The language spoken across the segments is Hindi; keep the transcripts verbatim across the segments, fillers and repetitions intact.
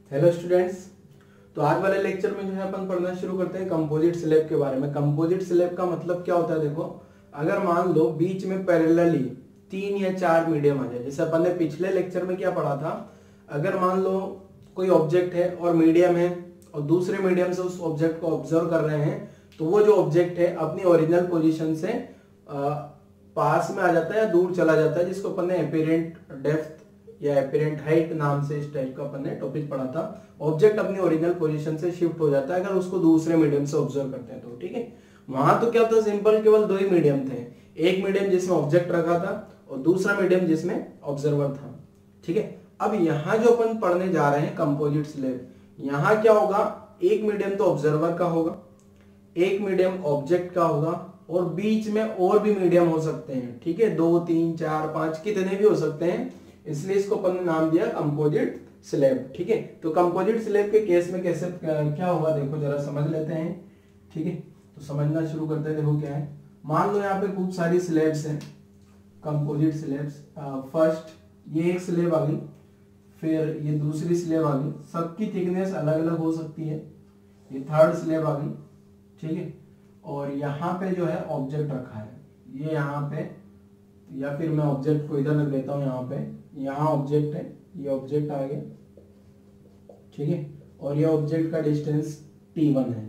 Hello students. तो आज वाले लेक्चर में जो है अपन पढ़ना शुरू करते हैं कंपोजिट स्लैब के बारे में। कंपोजिट स्लैब का मतलब क्या होता है, देखो अगर मान लो बीच में पैरेलली तीन या चार मीडियम आ जाए, जैसे अपन ने पिछले लेक्चर में क्या पढ़ा था, अगर मान लो कोई ऑब्जेक्ट है और मीडियम है और दूसरे मीडियम से उस ऑब्जेक्ट को ऑब्जर्व कर रहे हैं, तो वो जो ऑब्जेक्ट है अपनी ओरिजिनल पोजिशन से आ, पास में आ जाता है या दूर चला जाता है, जिसको अपन ने एपिरेंट डेप्थ या एपिरेंट हाइट नाम से इस टाइप का अपन ने टॉपिक पढ़ा था। ऑब्जेक्ट अपनी ओरिजिनल पोजीशन से शिफ्ट हो जाता है अगर उसको दूसरे मीडियम से ऑब्जर्व करते हैं तो, ठीक है। वहां तो क्या था, सिंपल केवल दो ही मीडियम थे, एक मीडियम जिसमें ऑब्जेक्ट रखा था और दूसरा मीडियम जिसमें ऑब्जर्वर था, ठीक है। अब यहाँ जो अपन पढ़ने जा रहे हैं कंपोजिट स्लैब, यहाँ क्या होगा, एक मीडियम तो ऑब्जर्वर का होगा, एक मीडियम ऑब्जेक्ट का होगा और बीच में और भी मीडियम हो सकते हैं, ठीक है। दो तीन चार पांच कितने भी हो सकते हैं, इसलिए इसको अपन ने नाम दिया कंपोजिट स्लैब, ठीक है। तो कंपोजिट स्लैब के केस में कैसे क्या होगा, देखो जरा समझ लेते हैं, ठीक है। तो समझना शुरू करते हैं। देखो क्या है, मान लो यहाँ पे खूब सारी स्लैब्स हैं, कंपोजिट स्लैब्स। फर्स्ट ये एक स्लैब आ गई, फिर ये दूसरी स्लैब आ गई, सबकी थिकनेस अलग अलग हो सकती है। ये थर्ड स्लैब आ गई, ठीक है। और यहाँ पे जो है ऑब्जेक्ट रखा है, ये यहाँ पे, या फिर मैं ऑब्जेक्ट को इधर रख देता हूँ, यहाँ पे यहाँ ऑब्जेक्ट है, ये ऑब्जेक्ट आ गया, ठीक है। और ये ऑब्जेक्ट का डिस्टेंस टी वन है।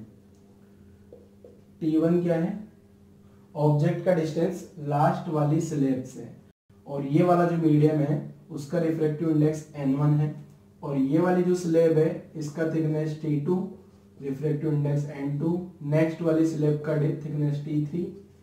टी वन क्या है, ऑब्जेक्ट का डिस्टेंस लास्ट वाली स्लैब से, और ये वाला जो मीडियम है उसका रिफ्रैक्टिव इंडेक्स एन वन है, और ये वाली जो स्लैब है इसका thickness T two, refractive index N two, next वाली स्लैब का thickness T three,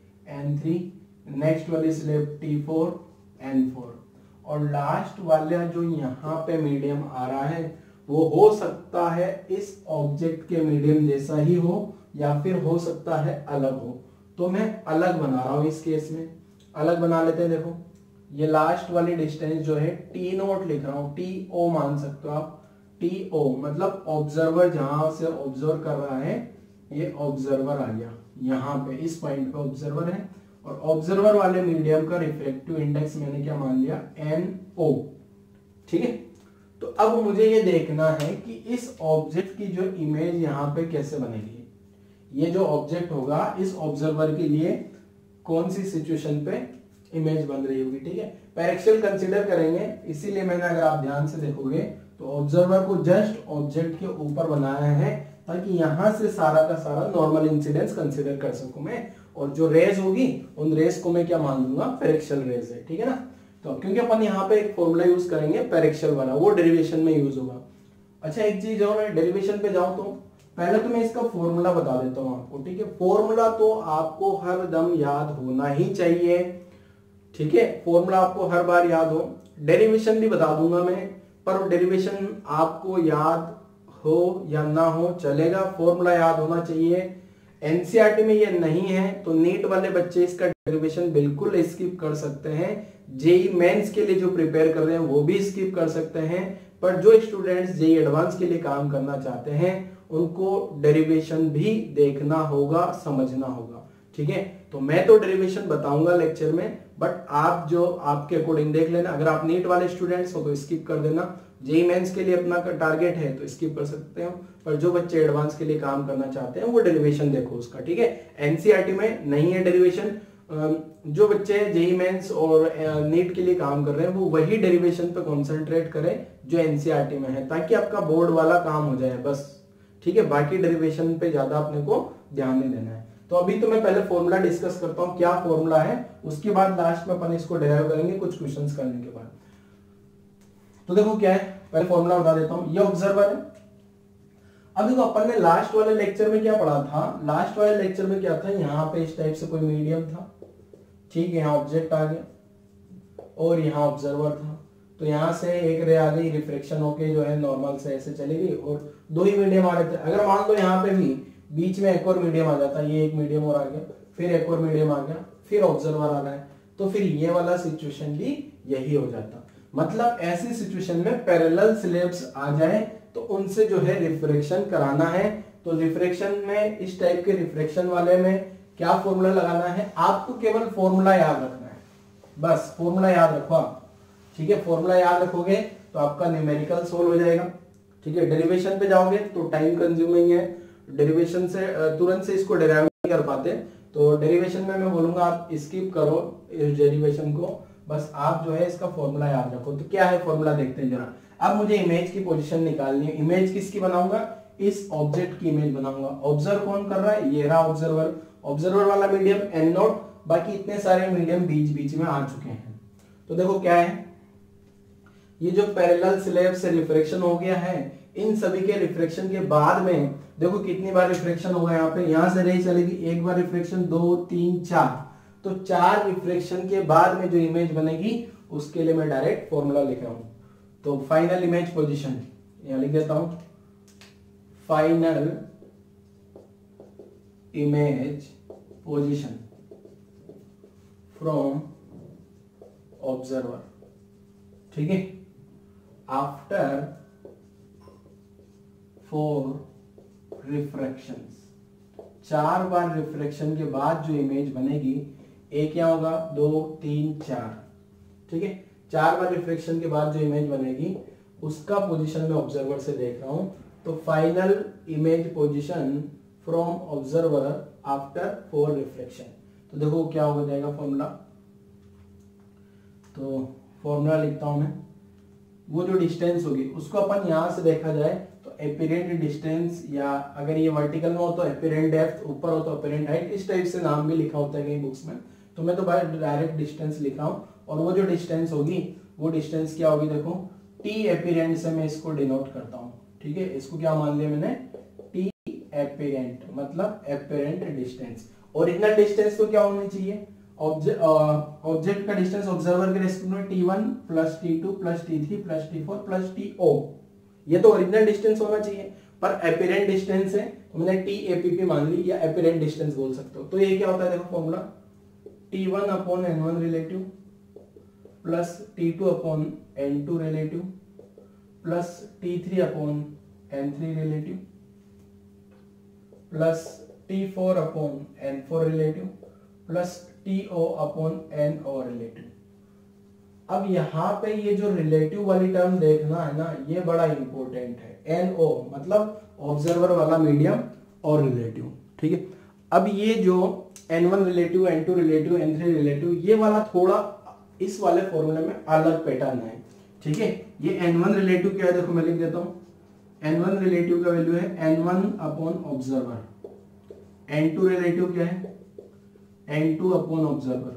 N three, next वाली slab T four, N four, और लास्ट वाला जो यहाँ पे मीडियम आ रहा है वो हो सकता है इस ऑब्जेक्ट के मीडियम जैसा ही हो या फिर हो सकता है अलग हो। तो मैं अलग बना रहा हूं, इस केस में अलग बना लेते हैं। देखो ये लास्ट वाली डिस्टेंस जो है टी नोट लिख रहा हूं, टी ओ मान सकते हो आप, टी ओ मतलब ऑब्जर्वर जहां से ऑब्जर्व कर रहा है, ये ऑब्जर्वर आ गया, यहाँ पे इस पॉइंट पे ऑब्जर्वर है, और ऑब्जर्वर वाले मीडियम का रिफ्रैक्टिव इंडेक्स मैंने क्या मान लिया, एन ओ, ठीक है। तो अब मुझे ये देखना है कि इस ऑब्जेक्ट की जो इमेज यहाँ पे कैसे बनेगी। ये जो ऑब्जेक्ट होगा इस ऑब्जर्वर के लिए कौन सी सिचुएशन पे इमेज बन रही होगी, ठीक है। पैरेक्सियल कंसीडर करेंगे, इसीलिए मैंने, अगर आप ध्यान से देखोगे तो ऑब्जर्वर को जस्ट ऑब्जेक्ट के ऊपर बनाया है ताकि यहां से सारा का सारा नॉर्मल इंसिडेंस कंसीडर कर सकूं मैं, और जो रेज होगी उन रेज को मैं क्या मान लूंगा, पैरेक्सियल रेज है, ठीक है ना। तो क्योंकि अपन यहाँ पे एक फॉर्मूला यूज करेंगे पैरेक्सियल वाला, वो डेरिवेशन में यूज होगा। अच्छा एक चीज और है, डेरिवेशन पे जाऊं तो पहले तो मैं इसका फॉर्मूला बता देता हूँ आपको, ठीक है। फॉर्मूला तो आपको हर दम याद होना ही चाहिए, ठीक है। फॉर्मूला आपको हर बार याद हो, डेरिवेशन भी बता दूंगा मैं, पर डेरिवेशन आपको याद हो या ना हो चलेगा, फॉर्मूला याद होना चाहिए। एनसीईआरटी में ये नहीं है तो नीट वाले बच्चे इसका डेरिवेशन बिल्कुल स्किप कर सकते हैं, जेई मेंस के लिए जो प्रिपेयर कर रहे हैं वो भी स्किप कर सकते हैं, पर जो स्टूडेंट्स जेई एडवांस के लिए काम करना चाहते हैं उनको डेरिवेशन भी देखना होगा, समझना होगा, ठीक है। तो मैं तो डेरिवेशन बताऊंगा लेक्चर में, बट आप जो आपके अकॉर्डिंग देख लेना। अगर आप नीट वाले स्टूडेंट्स हो तो स्किप कर देना, जेई मेंस के लिए अपना टारगेट है तो स्किप कर सकते हो, पर जो बच्चे एडवांस के लिए काम करना चाहते हैं वो डेरिवेशन देखो उसका, ठीक है। एनसीईआरटी में नहीं है डेरिवेशन, जो बच्चे जेई मेंस और नीट के लिए काम कर रहे हैं वो वही डेरिवेशन पे कॉन्सेंट्रेट करें जो एनसीईआरटी में है, ताकि आपका बोर्ड वाला काम हो जाए बस, ठीक है। बाकी डेरिवेशन पे ज्यादा अपने को ध्यान नहीं देना है। तो अभी तो मैं पहले फॉर्मूला डिस्कस करता हूं, क्या फॉर्मूला है, उसके बाद लास्ट में अपन इसको डेराइव करेंगे कुछ क्वेश्चंस करने के बाद। तो देखो क्या है, पहले फॉर्मूला बता देता हूं। ये ऑब्जर्वर है। अब देखो अपन ने लास्ट वाले लेक्चर में क्या पढ़ा था, लास्ट वाले लेक्चर में क्या था, यहाँ पे इस टाइप से कोई मीडियम था, ठीक है, यहाँ ऑब्जेक्ट आ गया और यहाँ ऑब्जर्वर था। तो यहाँ से एक रे आ गई, रिफ्लेक्शन होके जो है नॉर्मल से ऐसे चली गई, और दो ही मीडियम आ रहे थे। अगर मान लो यहाँ पे भी बीच में एक और मीडियम आ जाता, ये एक मीडियम और आ गया, फिर एक और मीडियम आ गया, फिर ऑब्जर्वर आ रहा है, तो फिर ये वाला सिचुएशन भी यही हो जाता। मतलब ऐसी सिचुएशन में पैरेलल स्लैब्स आ जाए तो उनसे जो है रिफ्रैक्शन कराना है। तो रिफ्रैक्शन में, इस टाइप के रिफ्रैक्शन वाले में क्या फॉर्मूला लगाना है, आपको केवल फॉर्मूला याद रखना है, बस फॉर्मूला याद रखो आप, ठीक है। फॉर्मूला याद रखोगे तो आपका न्यूमेरिकल सोल्व हो जाएगा, ठीक है। डेरिवेशन पे जाओगे तो टाइम कंज्यूमिंग है, डेरिवेशन से तुरंत से इसको डेराइव नहीं कर पाते, तो डेरिवेशन में मैं बोलूंगा आप स्किप करो इस डेरिवेशन को, बस आप जो है इसका फॉर्मूला याद रखो। तो क्या है फॉर्मूला देखते हैं जरा। अब मुझे इमेज की पोजीशन निकालनी है। इमेज किसकी बनाऊंगा, इस ऑब्जेक्ट की इमेज बनाऊंगा। ऑब्जर्व कौन कर रहा है, ये रहा ऑब्जर्वर। ऑब्जर्वर वाला मीडियम एन नॉट, बाकी इतने सारे मीडियम बीच बीच में आ चुके हैं। तो देखो क्या है, ये जो पैरेलल स्लैब से रिफ्रैक्शन हो गया है, इन सभी के रिफ्रैक्शन के बाद में देखो कितनी बार रिफ्रैक्शन होगा। यहाँ पे यहां से रे चलेगी, एक बार रिफ्रैक्शन, दो तीन चार, तो चार रिफ्रैक्शन के बाद में जो इमेज बनेगी उसके लिए मैं डायरेक्ट फॉर्मूला लिख रहा हूं। तो फाइनल इमेज पोजीशन यहां लिख देता हूं, final image position from observer, ठीक है, आफ्टर फोर रिफ्रैक्शंस। चार बार रिफ्रैक्शन के बाद जो इमेज बनेगी, एक क्या होगा, दो तीन चार, ठीक है, चार बार रिफ्रैक्शन के बाद जो इमेज बनेगी उसका पोजीशन में ऑब्जर्वर से देख रहा हूं। तो final image position from observer after four reflection. तो देखो क्या हो जाएगा फॉर्मूला, तो फॉर्मूला लिखता हूं मैं। वो जो डिस्टेंस होगी उसको अपन यहां से देखा जाए तो एपिरेंट डिस्टेंस, या अगर ये वर्टिकल में हो तो एपिरेंट डेप्थ, ऊपर हो तो एपिरेंट हाइट, इस टाइप से नाम भी लिखा होता है कई बुक्स में। तो मैं तो डायरेक्ट डिस्टेंस लिखा हूं, और वो जो डिस्टेंस होगी वो डिस्टेंस क्या होगी, देखो टी एपिरेंट से मैं इसको डिनोट करता हूं, ठीक है। इसको क्या मान लिया मैंने, टी एपिरेंट, मतलब एपिरेंट डिस्टेंस। ओरिजिनल डिस्टेंस तो क्या होनी चाहिए, ऑब्जेक्ट का डिस्टेंस ऑब्जर्वर के रेस्पेक्ट में T one plus T two plus T three plus T four plus T O, ये तो ओरिजिनल डिस्टेंस होना चाहिए। पर एपिरेंट डिस्टेंस है तो मैंने टी एपीपी मान ली, या एपिरेंट डिस्टेंस बोल सकते हो। तो ये क्या होता है, देखो formula, T one upon N one relative plus T two upon N two relative plus T three upon N three relative plus T four upon N four relative plus T O upon N O relative. अब यहां पे ये जो रिलेटिव वाली टर्म देखना है ना, ये बड़ा इंपॉर्टेंट है। एन ओ मतलब ऑब्जर्वर वाला मीडियम और रिलेटिव, ठीक है। अब ये जो N one relative, N two relative, N three relative, ये वाला थोड़ा इस वाले फॉर्मूले में अलग पैटर्न है, ठीक है। ये एन वन रिलेटिव क्या है, देखो मैं लिख देता हूं, एन वन रिलेटिव का वैल्यू है N one upon observer. N two relative क्या है, N two upon observer.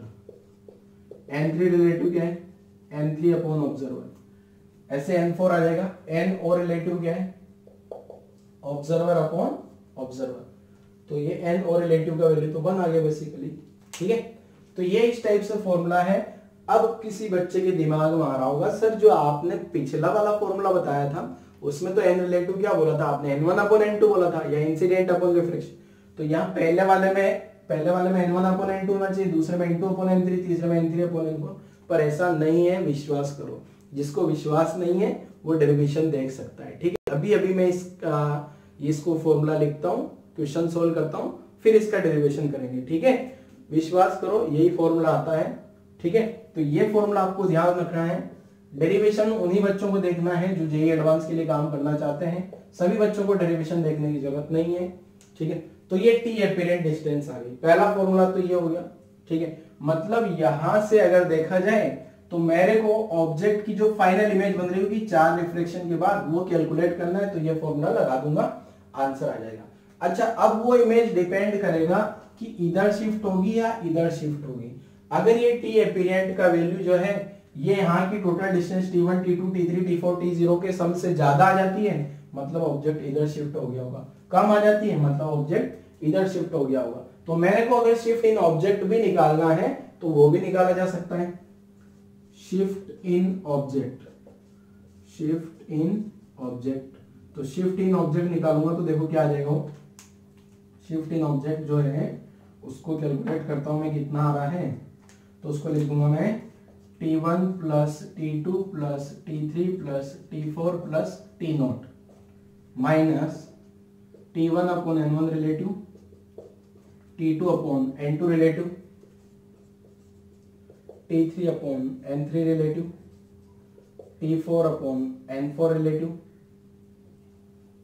N three relative क्या है, एन थ्री अपॉन ऑब्जर्वर। ऐसे एन फोर आ जाएगा। एन ओ रिलेटिव क्या है, ऑब्जर्वर अपॉन ऑब्जर्वर। तो ये एन ओ रिलेटिव का वैल्यू तो वन आ गया बेसिकली, ठीक है। तो ये इस टाइप से फॉर्मूला है। अब किसी बच्चे के दिमाग में आ रहा होगा, सर जो आपने पिछला वाला फॉर्मूला बताया था उसमें तो एन रिलेटिव क्या बोला था आपने, N one upon N two बोला था, या इंसिडेंट अपॉन रिफ्लेक्शन। तो यहाँ पहले वाले में पहले वाले में N one upon N two होना चाहिए, दूसरे में N two upon N three, तीसरे में N three upon N four. पर ऐसा नहीं है, विश्वास करो। जिसको विश्वास नहीं है वो डेरिवेशन देख सकता है, ठीक है। अभी अभी मैं इसका इसको फॉर्मूला लिखता हूँ, क्वेश्चन सोल्व करता हूँ, फिर इसका डेरिवेशन करेंगे, ठीक है। विश्वास करो यही फॉर्मूला आता है, ठीक है। तो ये फॉर्मूला आपको ध्यान रखना है। डेरिवेशन उन्हीं बच्चों को देखना है जो जेईई एडवांस के लिए काम करना चाहते हैं। सभी बच्चों को डेरिवेशन देखने की जरूरत नहीं है, ठीक है। तो ये टी एपिरेंट डिस्टेंस आ गई। पहला फॉर्मूला तो ये हो गया, ठीक है। मतलब यहां से अगर देखा जाए तो मेरे को ऑब्जेक्ट की जो फाइनल इमेज बन रही होगी चार रिफ्लेक्शन के बाद, वो कैलकुलेट करना है। तो ये फॉर्मूला लगा दूंगा, आंसर आ जाएगा। अच्छा, अब वो इमेज डिपेंड करेगा कि इधर शिफ्ट होगी या इधर शिफ्ट होगी। अगर ये टी एपिरेंट का वैल्यू जो है, ये यहाँ की total distance T one, T two, T three, T four, T zero के सम से ज्यादा आ जाती है, मतलब ऑब्जेक्ट इधर शिफ्ट हो गया होगा। कम आ जाती है, मतलब ऑब्जेक्ट इधर शिफ्ट हो गया होगा। तो मेरे को अगर शिफ्ट इन ऑब्जेक्ट भी निकालना है तो वो भी निकाला जा सकता है। Shift in object, shift in object, तो शिफ्ट इन ऑब्जेक्ट निकालूंगा तो देखो क्या आ जाएगा। शिफ्ट इन ऑब्जेक्ट जो है उसको कैलकुलेट करता हूं मैं, कितना आ रहा है। तो उसको लिख दूंगा मैं T one plus T two plus T three plus T four plus T not minus T one upon N one relative, T two upon N two relative, T three upon N three relative, T four upon N four relative,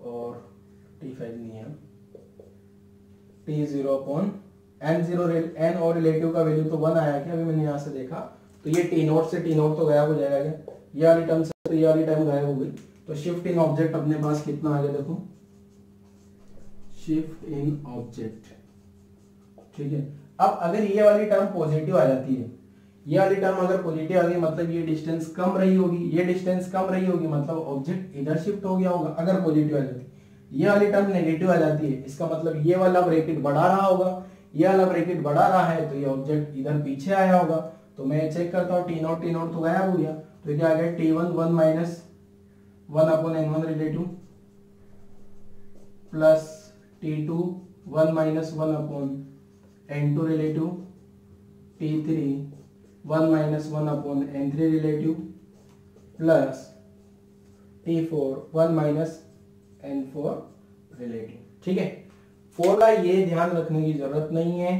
और टी फाइव नहीं है, T zero upon N zero, N और रिलेटिव का वैल्यू तो वन आया क्या, अभी मैंने यहाँ से देखा, तो ये टी नोट से टी नोट तो गायब हो जाएगा क्या, ये वाली टर्म से तो ये वाली टर्म गायब हो गई, तो शिफ्ट इन ऑब्जेक्ट अपने पास कितना आ गया देखो, शिफ्ट इन ऑब्जेक्ट, ठीक है। अब अगर ये वाली टर्म पॉजिटिव आ जाती है, ये वाली टर्म अगर पॉजिटिव आ गई मतलब ये डिस्टेंस कम रही होगी, ये डिस्टेंस कम रही होगी मतलब ऑब्जेक्ट इधर शिफ्ट हो गया होगा, अगर पॉजिटिव आ जाती है। ये वाली टर्म नेगेटिव आ जाती है, इसका मतलब ये वाला ब्रैकेट बढ़ा रहा होगा, ये वाला ब्रैकेट बढ़ा रहा है तो ये ऑब्जेक्ट इधर पीछे आया होगा। तो मैं चेक करता हूँ, टी नोट टी नोट तो गायब हो गया, तो क्या आ गया, T one one minus one upon N one relative plus T two one minus one upon N two relative, T three one minus one upon N three relative plus T four one minus N four relative, ठीक है। फॉर्मूला ये ध्यान रखने की जरूरत नहीं है,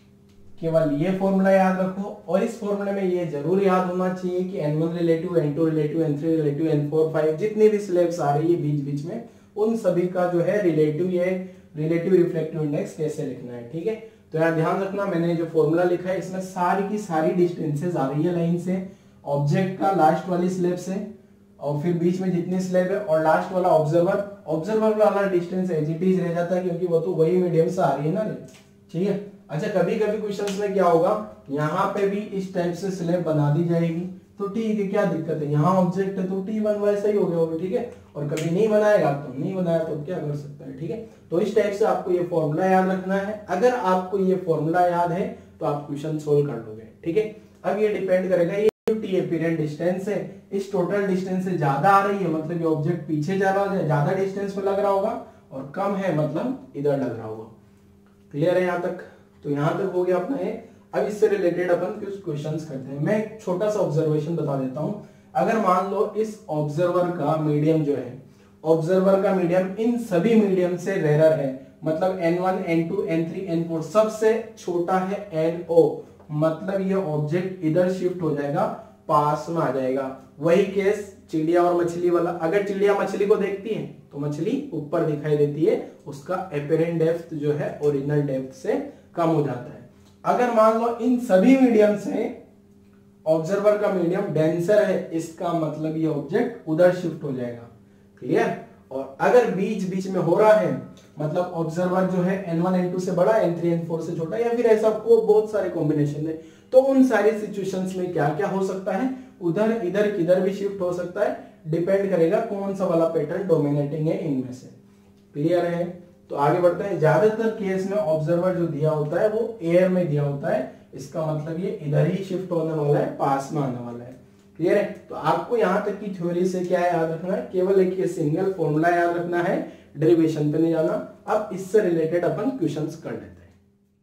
केवल ये फॉर्मूला याद रखो, और इस फॉर्मूले में ये जरूर याद होना चाहिए कि N one relative, N two relative, N three relative, N four five जितनी भी स्लैब्स आ रही है बीच बीच में, उन सभी का जो है रिलेटिव ये रिलेटिव रिफ्लेक्टिव इंडेक्स कैसे लिखना है, ठीक है। तो यार ध्यान रखना, मैंने जो फॉर्मूला लिखा है इसमें सारी की सारी डिस्टेंसेज आ रही है लाइन से, ऑब्जेक्ट का लास्ट वाली स्लैब से, और फिर बीच में जितनी स्लैब है, और लास्ट वाला ऑब्जर्वर, ऑब्जर्वर वाला डिस्टेंस एज इट इज रह जाता है क्योंकि वो तो वही मीडियम से आ रही है ना, ठीक है। अच्छा, कभी कभी क्वेश्चंस में क्या होगा, यहाँ पे भी इस टाइप से स्लैब बना दी जाएगी, तो ठीक है, क्या दिक्कत है, यहाँ ऑब्जेक्ट है तो टी वन वैसा ही हो गया होगा, ठीक है। और कभी नहीं बनाएगा तो नहीं बनाया तो क्या कर सकता है, ठीक है। तो इस टाइप से आपको ये फॉर्मूला याद रखना है, अगर आपको ये फॉर्मूला याद है तो आप क्वेश्चन सोल्व कर लोगे, ठीक है। अब ये डिपेंड करेगा, ये टी अपीरेंट डिस्टेंस है, इस टोटल डिस्टेंस से ज्यादा आ रही है मतलब ये ऑब्जेक्ट पीछे जा रहा है, ज्यादा डिस्टेंस पे लग रहा होगा, और कम है मतलब इधर लग रहा होगा। क्लियर है यहाँ तक? तो यहाँ तक हो गया अपना ये। अब इससे रिलेटेड अपन कुछ क्वेश्चंस करते हैं। मैं एक छोटा सा ऑब्जर्वेशन बता देता हूं। अगर मान लो इस ऑब्जर्वर का मीडियम जो है, ऑब्जर्वर का मीडियम इन सभी मीडियम से रेयर है, मतलब N one, N two, N three, N four, सबसे छोटा है एन ओ, मतलब ये ऑब्जेक्ट इधर शिफ्ट हो जाएगा, पास में आ जाएगा। वही केस चिड़िया और मछली वाला, अगर चिड़िया मछली को देखती है तो मछली ऊपर दिखाई देती है, उसका एपेरेंट डेप्थ जो है ओरिजिनल डेप्थ से कम हो जाता है। अगर मान लो इन सभी मीडियम से ऑब्जर्वर का मीडियम डेंसर है, इसका मतलब ये ऑब्जेक्ट उधर शिफ्ट हो जाएगा। क्लियर? और अगर बीच बीच में हो रहा है, मतलब ऑब्जर्वर जो है एन वन एन टू से बड़ा, एन थ्री एन फोर से छोटा, या फिर ऐसा को बहुत सारे कॉम्बिनेशन है, तो उन सारी सिचुएशंस में क्या क्या हो सकता है, उधर इधर किधर भी शिफ्ट हो सकता है, डिपेंड करेगा कौन सा वाला पैटर्न डोमिनेटिंग है इनमें से। क्लियर है? तो आगे बढ़ते हैं। ज्यादातर केस में ऑब्जर्वर जो दिया होता है वो एयर में दिया होता है, इसका मतलब ये इधर ही शिफ्ट होने वाला है, पास में आने वाला है। क्लियर है? तो आपको यहां तक की थ्योरी से क्या याद रखना है, केवल एक ये सिंगल फॉर्मूला याद रखना है, डेरिवेशन पे नहीं जाना। अब इससे रिलेटेड अपन क्वेश्चंस कर लेते हैं।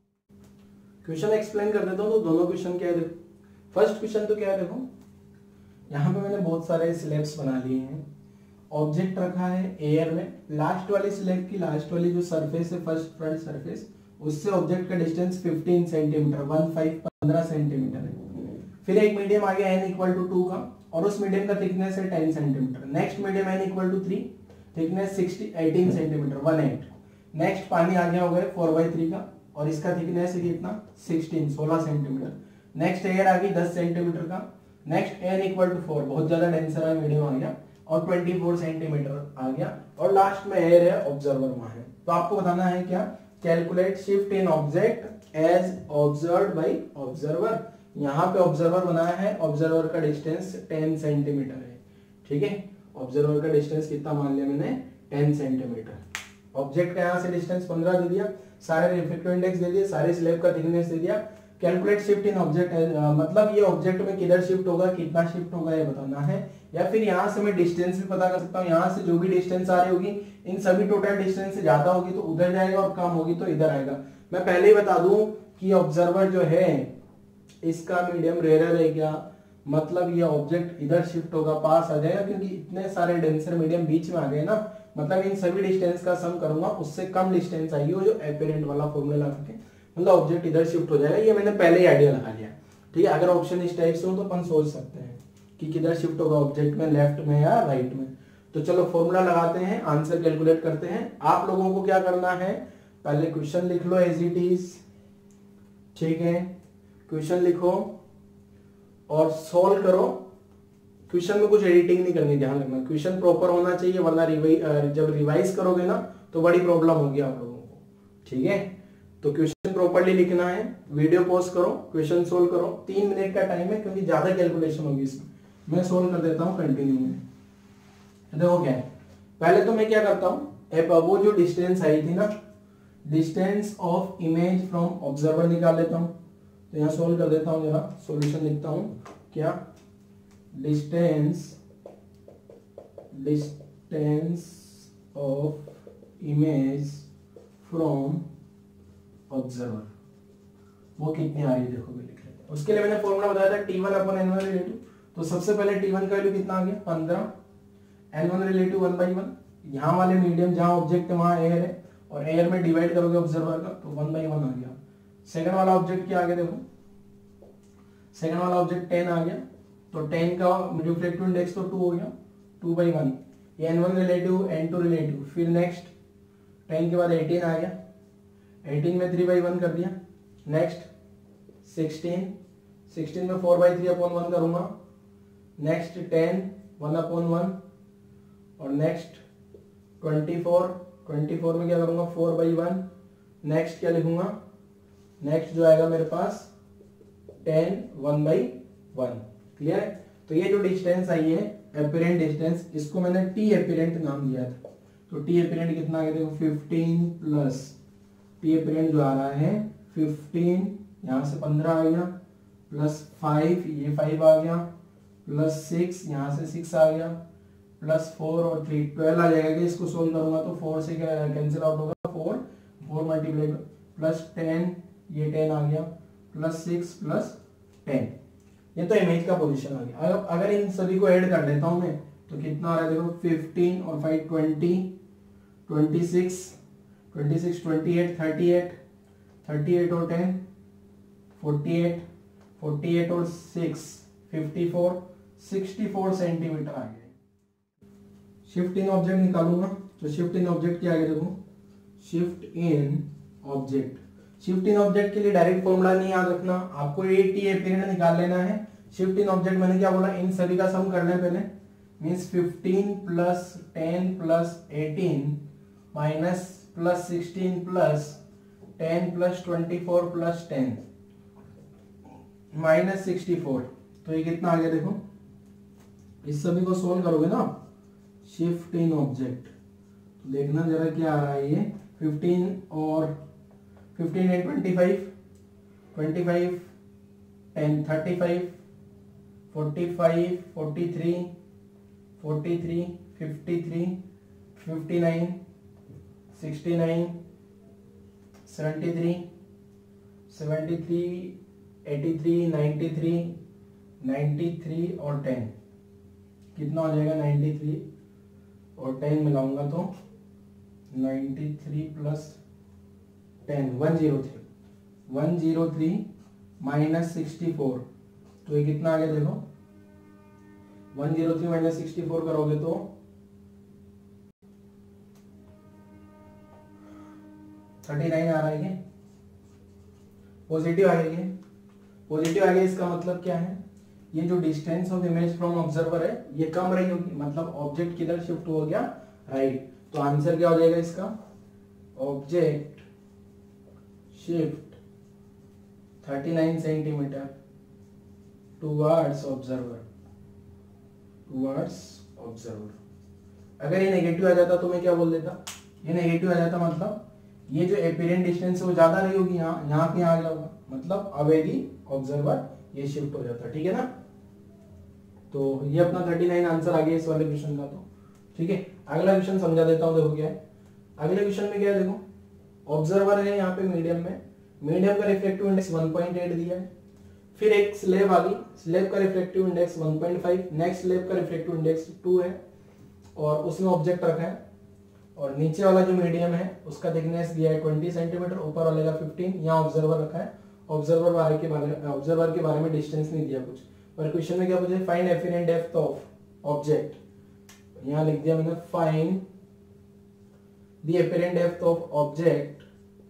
क्वेश्चन एक्सप्लेन कर देता हूं। तो दोनों क्वेश्चन क्या है देखो। फर्स्ट क्वेश्चन तो क्या है देखो, यहाँ पे मैंने बहुत सारे स्लैब्स बना लिए हैं, ऑब्जेक्ट रखा है एयर में, लास्ट वाली स्लैब की लास्ट वाली जो सरफेस है, फर्स्ट फ्रंट सरफेस, उससे ऑब्जेक्ट का डिस्टेंस पंद्रह सेंटीमीटर, वन फाइव पंद्रह सेंटीमीटर है। फिर एक मीडियम आ गया एन इक्वल टू टू का, और उस मीडियम का थिकनेस है ten centimetre. Next medium N equal to three, thickness sixty eighteen centimetre, one eight. Next पानी आ गया हो गया फोर बाई थ्री का, और इसका थिकनेस है कितना, सिक्सटीन, सोलह सेंटीमीटर। नेक्स्ट एयर आ गई दस सेंटीमीटर का। Next N equal to four, बहुत ज्यादा डेंसर है, मीडियम आ गया, और चौबीस सेंटीमीटर आ गया। और लास्ट में एयर है, ऑब्जर्वर वहां है। तो आपको बताना है क्या, calculate shift in object as observed by observer. यहाँ पे ऑब्जर्वर बनाया है, ऑब्जर्वर का डिस्टेंस टेन सेंटीमीटर है। ठीक है, ऑब्जर्वर का डिस्टेंस कितना मान लिया मैंने, टेन सेंटीमीटर। ऑब्जेक्ट का यहाँ से डिस्टेंस पंद्रह दे दिया, सारे रिफ्लेक्टिव इंडेक्स दे दिए, सारे स्लैब का थिकनेस दे दिया। कैलकुलेट शिफ्ट इन ऑब्जेक्ट, मतलब ये ऑब्जेक्ट में किधर शिफ्ट होगा, कितना शिफ्ट होगा ये बताना है। या फिर यहाँ से मैं डिस्टेंस भी पता कर सकता हूँ, यहाँ से जो भी डिस्टेंस आ रही होगी, इन सभी टोटल डिस्टेंस से ज्यादा होगी तो उधर जाएगा, और कम होगी तो इधर आएगा। मैं पहले ही बता दूं कि ऑब्जर्वर जो है इसका मीडियम रेयर है क्या, मतलब ये ऑब्जेक्ट इधर शिफ्ट होगा, पास आ जाएगा, क्योंकि इतने सारे डेंसर मीडियम बीच में आ गए ना, मतलब इन सभी डिस्टेंस का सम करूंगा, उससे कम डिस्टेंस आएगी, वो जो एपेरेंट वाला फॉर्मूला लगा के, मतलब ऑब्जेक्ट इधर शिफ्ट हो जाएगा। ये मैंने पहले ही आइडिया लगा लिया। ठीक है, अगर ऑप्शन इस टाइप से हो तो अपन सोच सकते हैं कि किधर शिफ्ट होगा ऑब्जेक्ट में, लेफ्ट में या राइट में। तो चलो फॉर्मूला लगाते हैं, आंसर कैलकुलेट करते हैं। आप लोगों को क्या करना है, पहले क्वेश्चन लिख लो एज इट इज, ठीक है, क्वेश्चन लिखो और सॉल्व करो। क्वेश्चन में कुछ एडिटिंग नहीं करनी, ध्यान रखना क्वेश्चन प्रॉपर होना चाहिए, वरना रिवाइज जब रिवाइज करोगे ना तो बड़ी प्रॉब्लम होगी आप लोगों को, ठीक है। तो क्वेश्चन प्रॉपरली लिखना है, वीडियो पॉज करो, क्वेश्चन सोल्व करो, तीन मिनट का टाइम है क्योंकि ज्यादा कैलकुलेशन होगी इसमें। मैं सोल्व कर देता हूँ कंटिन्यू में। देखो क्या है, पहले तो मैं क्या करता हूँ, वो जो डिस्टेंस आई थी ना, distance of image from observer निकाल लेता हूँ। तो यहाँ सोल्व कर देता हूँ, जरा सॉल्यूशन लिखता हूँ, क्या distance distance of image from observer वो कितनी आ रही है, देखो मैं लिख लेता हूँ। उसके लिए मैंने फॉर्मूला बताया था T one upon N one relative. तो सबसे पहले टी वन का वैल्यू कितना आ गया पंद्रह, N one relative one by one, यहाँ वाले मीडियम जहाँ ऑब्जेक्ट है वहां एयर है और एयर में डिवाइड करोगे ऑब्जर्वर का तो वन बाई वन आ गया। सेकंड वाला ऑब्जेक्ट क्या आ गया, देखो सेकंड वाला ऑब्जेक्ट टेन आ गया, तो टेन का रिफ्लेक्टिव इंडेक्स तो टू हो गया, two by one, N one relative N two relative. फिर नेक्स्ट टेन के बाद एटीन आ गया, एटीन में थ्री बाई वन कर दिया। नेक्स्ट सिक्सटीन, सिक्सटीन में four by three upon one करूंगा। Next ten, one upon one. और next twenty four, twenty four में क्या करूंगा, फोर बाई वन। नेक्स्ट क्या लिखूंगा, नेक्स्ट जो आएगा मेरे पास ten, one by one. Clear है। तो ये जो डिस्टेंस आई है एपिरेंट डिस्टेंस, इसको मैंने टी एपिरेंट नाम दिया था। तो टी एपिरेंट कितना आ गया, देखो फिफ्टीन प्लस टी एपिरेंट जो आ रहा है फिफ्टीन, यहाँ से पंद्रह आ गया, प्लस फाइव, ये फाइव आ गया, प्लस सिक्स, यहाँ से सिक्स आ गया, प्लस फोर और थ्री, ट्वेल्व आ जाएगा। कि इसको सोल्व करूंगा तो फोर से कैंसिल आउट होगा, four four multiply plus ten, ये टेन आ गया, प्लस सिक्स प्लस टेन। ये तो इमेज का पोजीशन आ गया। अगर अगर इन सभी को ऐड कर लेता हूं मैं तो कितना आ रहा है, देखो फिफ्टीन और five twenty, twenty six, twenty six twenty eight, thirty eight, thirty eight और ten forty eight, forty eight और six fifty four, sixty four centimetre आ गया। शिफ्ट इन ऑब्जेक्ट निकालूंगा तो शिफ्ट इन ऑब्जेक्ट क्या आ गया, देखो shift in object. Shift in object के लिए डायरेक्ट फॉर्मूला नहीं याद रखना, आपको ये टी एपिरेंट निकाल लेना है। शिफ्ट इन ऑब्जेक्ट मैंने क्या बोला, इन सभी का सम कर लें पहले, means fifteen plus ten plus eighteen minus plus sixteen plus ten plus twenty four plus ten minus sixty four. तो ये कितना आ गया, देखो इस सभी को सोल्व करोगे ना, शिफ्ट इन ऑब्जेक्ट तो देखना जरा क्या आ रहा है, ये फिफ्टीन और fifteen and twenty five, twenty five, ten, thirty five, forty five, forty three, forty three, fifty three, fifty nine, sixty nine, seventy three, seventy three, eighty three, ninety three, ninety three और टेन कितना हो जाएगा, नाइन्टी थ्री और टेन मिलाऊंगा तो ninety three plus ten, one zero three, one zero three minus sixty four. तो ये कितना आ गया, देखो one zero three minus sixty four करोगे तो थर्टी नाइन आ रहा है। ये पॉजिटिव आ गया, पॉजिटिव आ गया। इसका मतलब क्या है, ये जो distance of image from observer है ये कम रही होगी, मतलब ऑब्जेक्ट किधर शिफ्ट हो गया, राइट। तो आंसर क्या हो जाएगा इसका, object shift thirty nine centimetre towards observer, towards observer. अगर ये नेगेटिव आ जाता तो मैं क्या बोल देता, ये नेगेटिव आ जाता मतलब ये जो एपिरेंट डिस्टेंस है वो ज्यादा रही होगी, यहाँ यहाँ पे आ गया होगा, मतलब अवेदी ऑब्जर्वर ये शिफ्ट हो जाता, ठीक है ना। तो ये अपना थर्टी नाइन आंसर आ गया इस वाले क्वेश्चन का। तो ठीक है, अगला क्वेश्चन समझा देता हूँ। देखो क्या है अगले क्वेश्चन में, क्या है देखो ऑब्जर्वर है यहाँ पे मीडियम में, मीडियम का reflective index one point eight दिया है। फिर एक स्लेब आ गई, स्लेब का reflective index one point five, next slab का रिफ्लेक्टिव इंडेक्स टू है और उसमें ऑब्जेक्ट रखा है। और नीचे वाला जो मीडियम है उसका थिकनेस दिया है ट्वेंटी सेंटीमीटर, ऊपर वाले का फिफ्टीन, यहाँ ऑब्जर्वर रखा है। ऑब्जर्वर बारे के बारे में ऑब्जर्वर के बारे में डिस्टेंस नहीं दिया कुछ, पर क्वेश्चन में क्या पूछा, find apparent depth of object यहाँ लिख दिया मैंने find the apparent depth of object,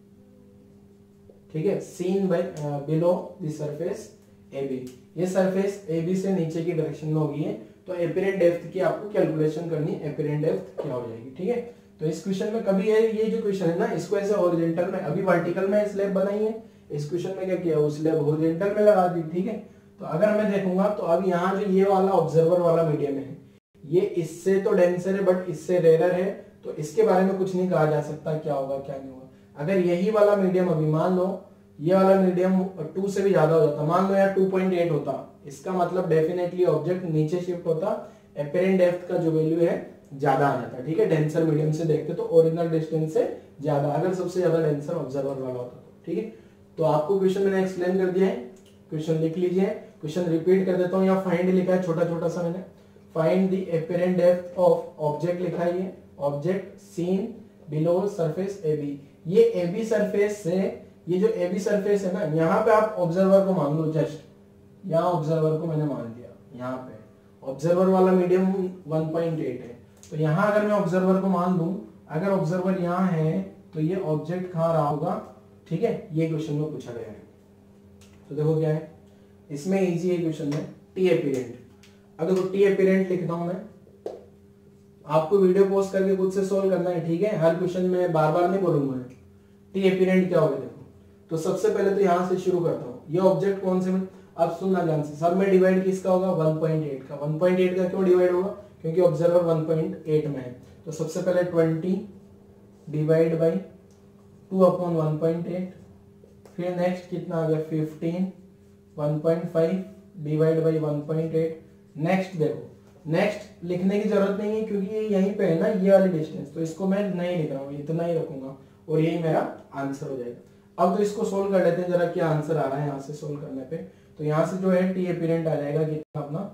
ठीक है, seen by below the surface A B. ये सरफेस ए बी से नीचे की डायरेक्शन में होगी है, तो एपरेंट डेप्थ की आपको कैलकुलेशन करनी है, एपरेंट डेप्थ क्या हो जाएगी, ठीक है। तो इस क्वेश्चन में कभी ये ये जो क्वेश्चन है ना, इसको ऐसे हॉरिजॉन्टल में, अभी वर्टिकल में स्लैब बनाई है, इस क्वेश्चन में क्या किया, वो स्लैब हॉरिजॉन्टल में लगा दी, ठीक है। तो अगर मैं देखूंगा तो अब यहाँ जो ये वाला ऑब्जर्वर वाला मीडियम है, ये इससे तो डेंसर है बट इससे रेयर है, तो इसके बारे में कुछ नहीं कहा जा सकता क्या होगा क्या नहीं होगा। अगर यही वाला मीडियम, अभी मान लो ये वाला मीडियम टू से भी ज्यादा हो जाता, मान लो यार टू पॉइंट एट होता, इसका मतलब डेफिनेटली ऑब्जेक्ट नीचे शिफ्ट होता, एपरेंट डेप्थ का जो वैल्यू है ज्यादा आ जाता, ठीक है। डेंसर मीडियम से देखते तो ओरिजिनल डिस्टेंस से ज्यादा, अगर सबसे ज्यादा डेंसर ऑब्जर्वर वाला होता तो, ठीक है। तो आपको क्वेश्चन मैंने एक्सप्लेन कर दिया है, क्वेश्चन लिख लीजिए, क्वेश्चन रिपीट कर देता हूँ। यहाँ फाइंड लिखा है छोटा छोटा सा मैंने, find the apparent depth of object लिखा है, ये object seen below surface A B. ये ए बी सरफेस से, ये जो ए बी सरफेस है ना, यहाँ पे आप ऑब्जर्वर को मान लो, जस्ट यहाँ ऑब्जर्वर को मैंने मान लिया, यहाँ पे ऑब्जर्वर वाला मीडियम वन पॉइंट एट है, तो यहाँ अगर मैं ऑब्जर्वर को मान लूं, अगर ऑब्जर्वर यहाँ है तो ये ऑब्जेक्ट कहाँ रहा होगा, ठीक है। ये क्वेश्चन में पूछा गया है, तो देखो क्या है इसमें, इजी है क्वेश्चन में, टी एपीरेंट। अब देखो टी एपीरेंट लिखता हूं मैं, आपको वीडियो पोस्ट करके खुद से सोल्व करना है, ठीक है। हर क्वेश्चन में बार बार नहीं बोलूंगा मैं। टी एपीरेंट क्या होगा देखो, तो सबसे पहले तो यहाँ से शुरू करता हूँ, ये ऑब्जेक्ट कौन से में, अब सुनना ध्यान से, सब में डिवाइड किसका होगा, वन पॉइंट एट का। वन पॉइंट एट का क्यों डिवाइड होगा, क्योंकि ऑब्जर्वर वन पॉइंट एट में है, तो सबसे पहले twenty divide by two upon one point eight, फिर नेक्स्ट कितना आ गया fifteen, one point five divide by one point eight. Next देखो, नेक्स्ट लिखने की जरूरत नहीं है क्योंकि ये यहीं पे है ना, ये वाली डिस्टेंस, तो इसको मैं नहीं लिख रहा हूँ, इतना ही रखूंगा और यही मेरा आंसर हो जाएगा। अब तो इसको सोल्व कर लेते हैं जरा, क्या आंसर आ रहा है यहाँ से सोल्व करने पे। तो यहाँ से जो है टी एपीरेंट आ जाएगा कितना अपना,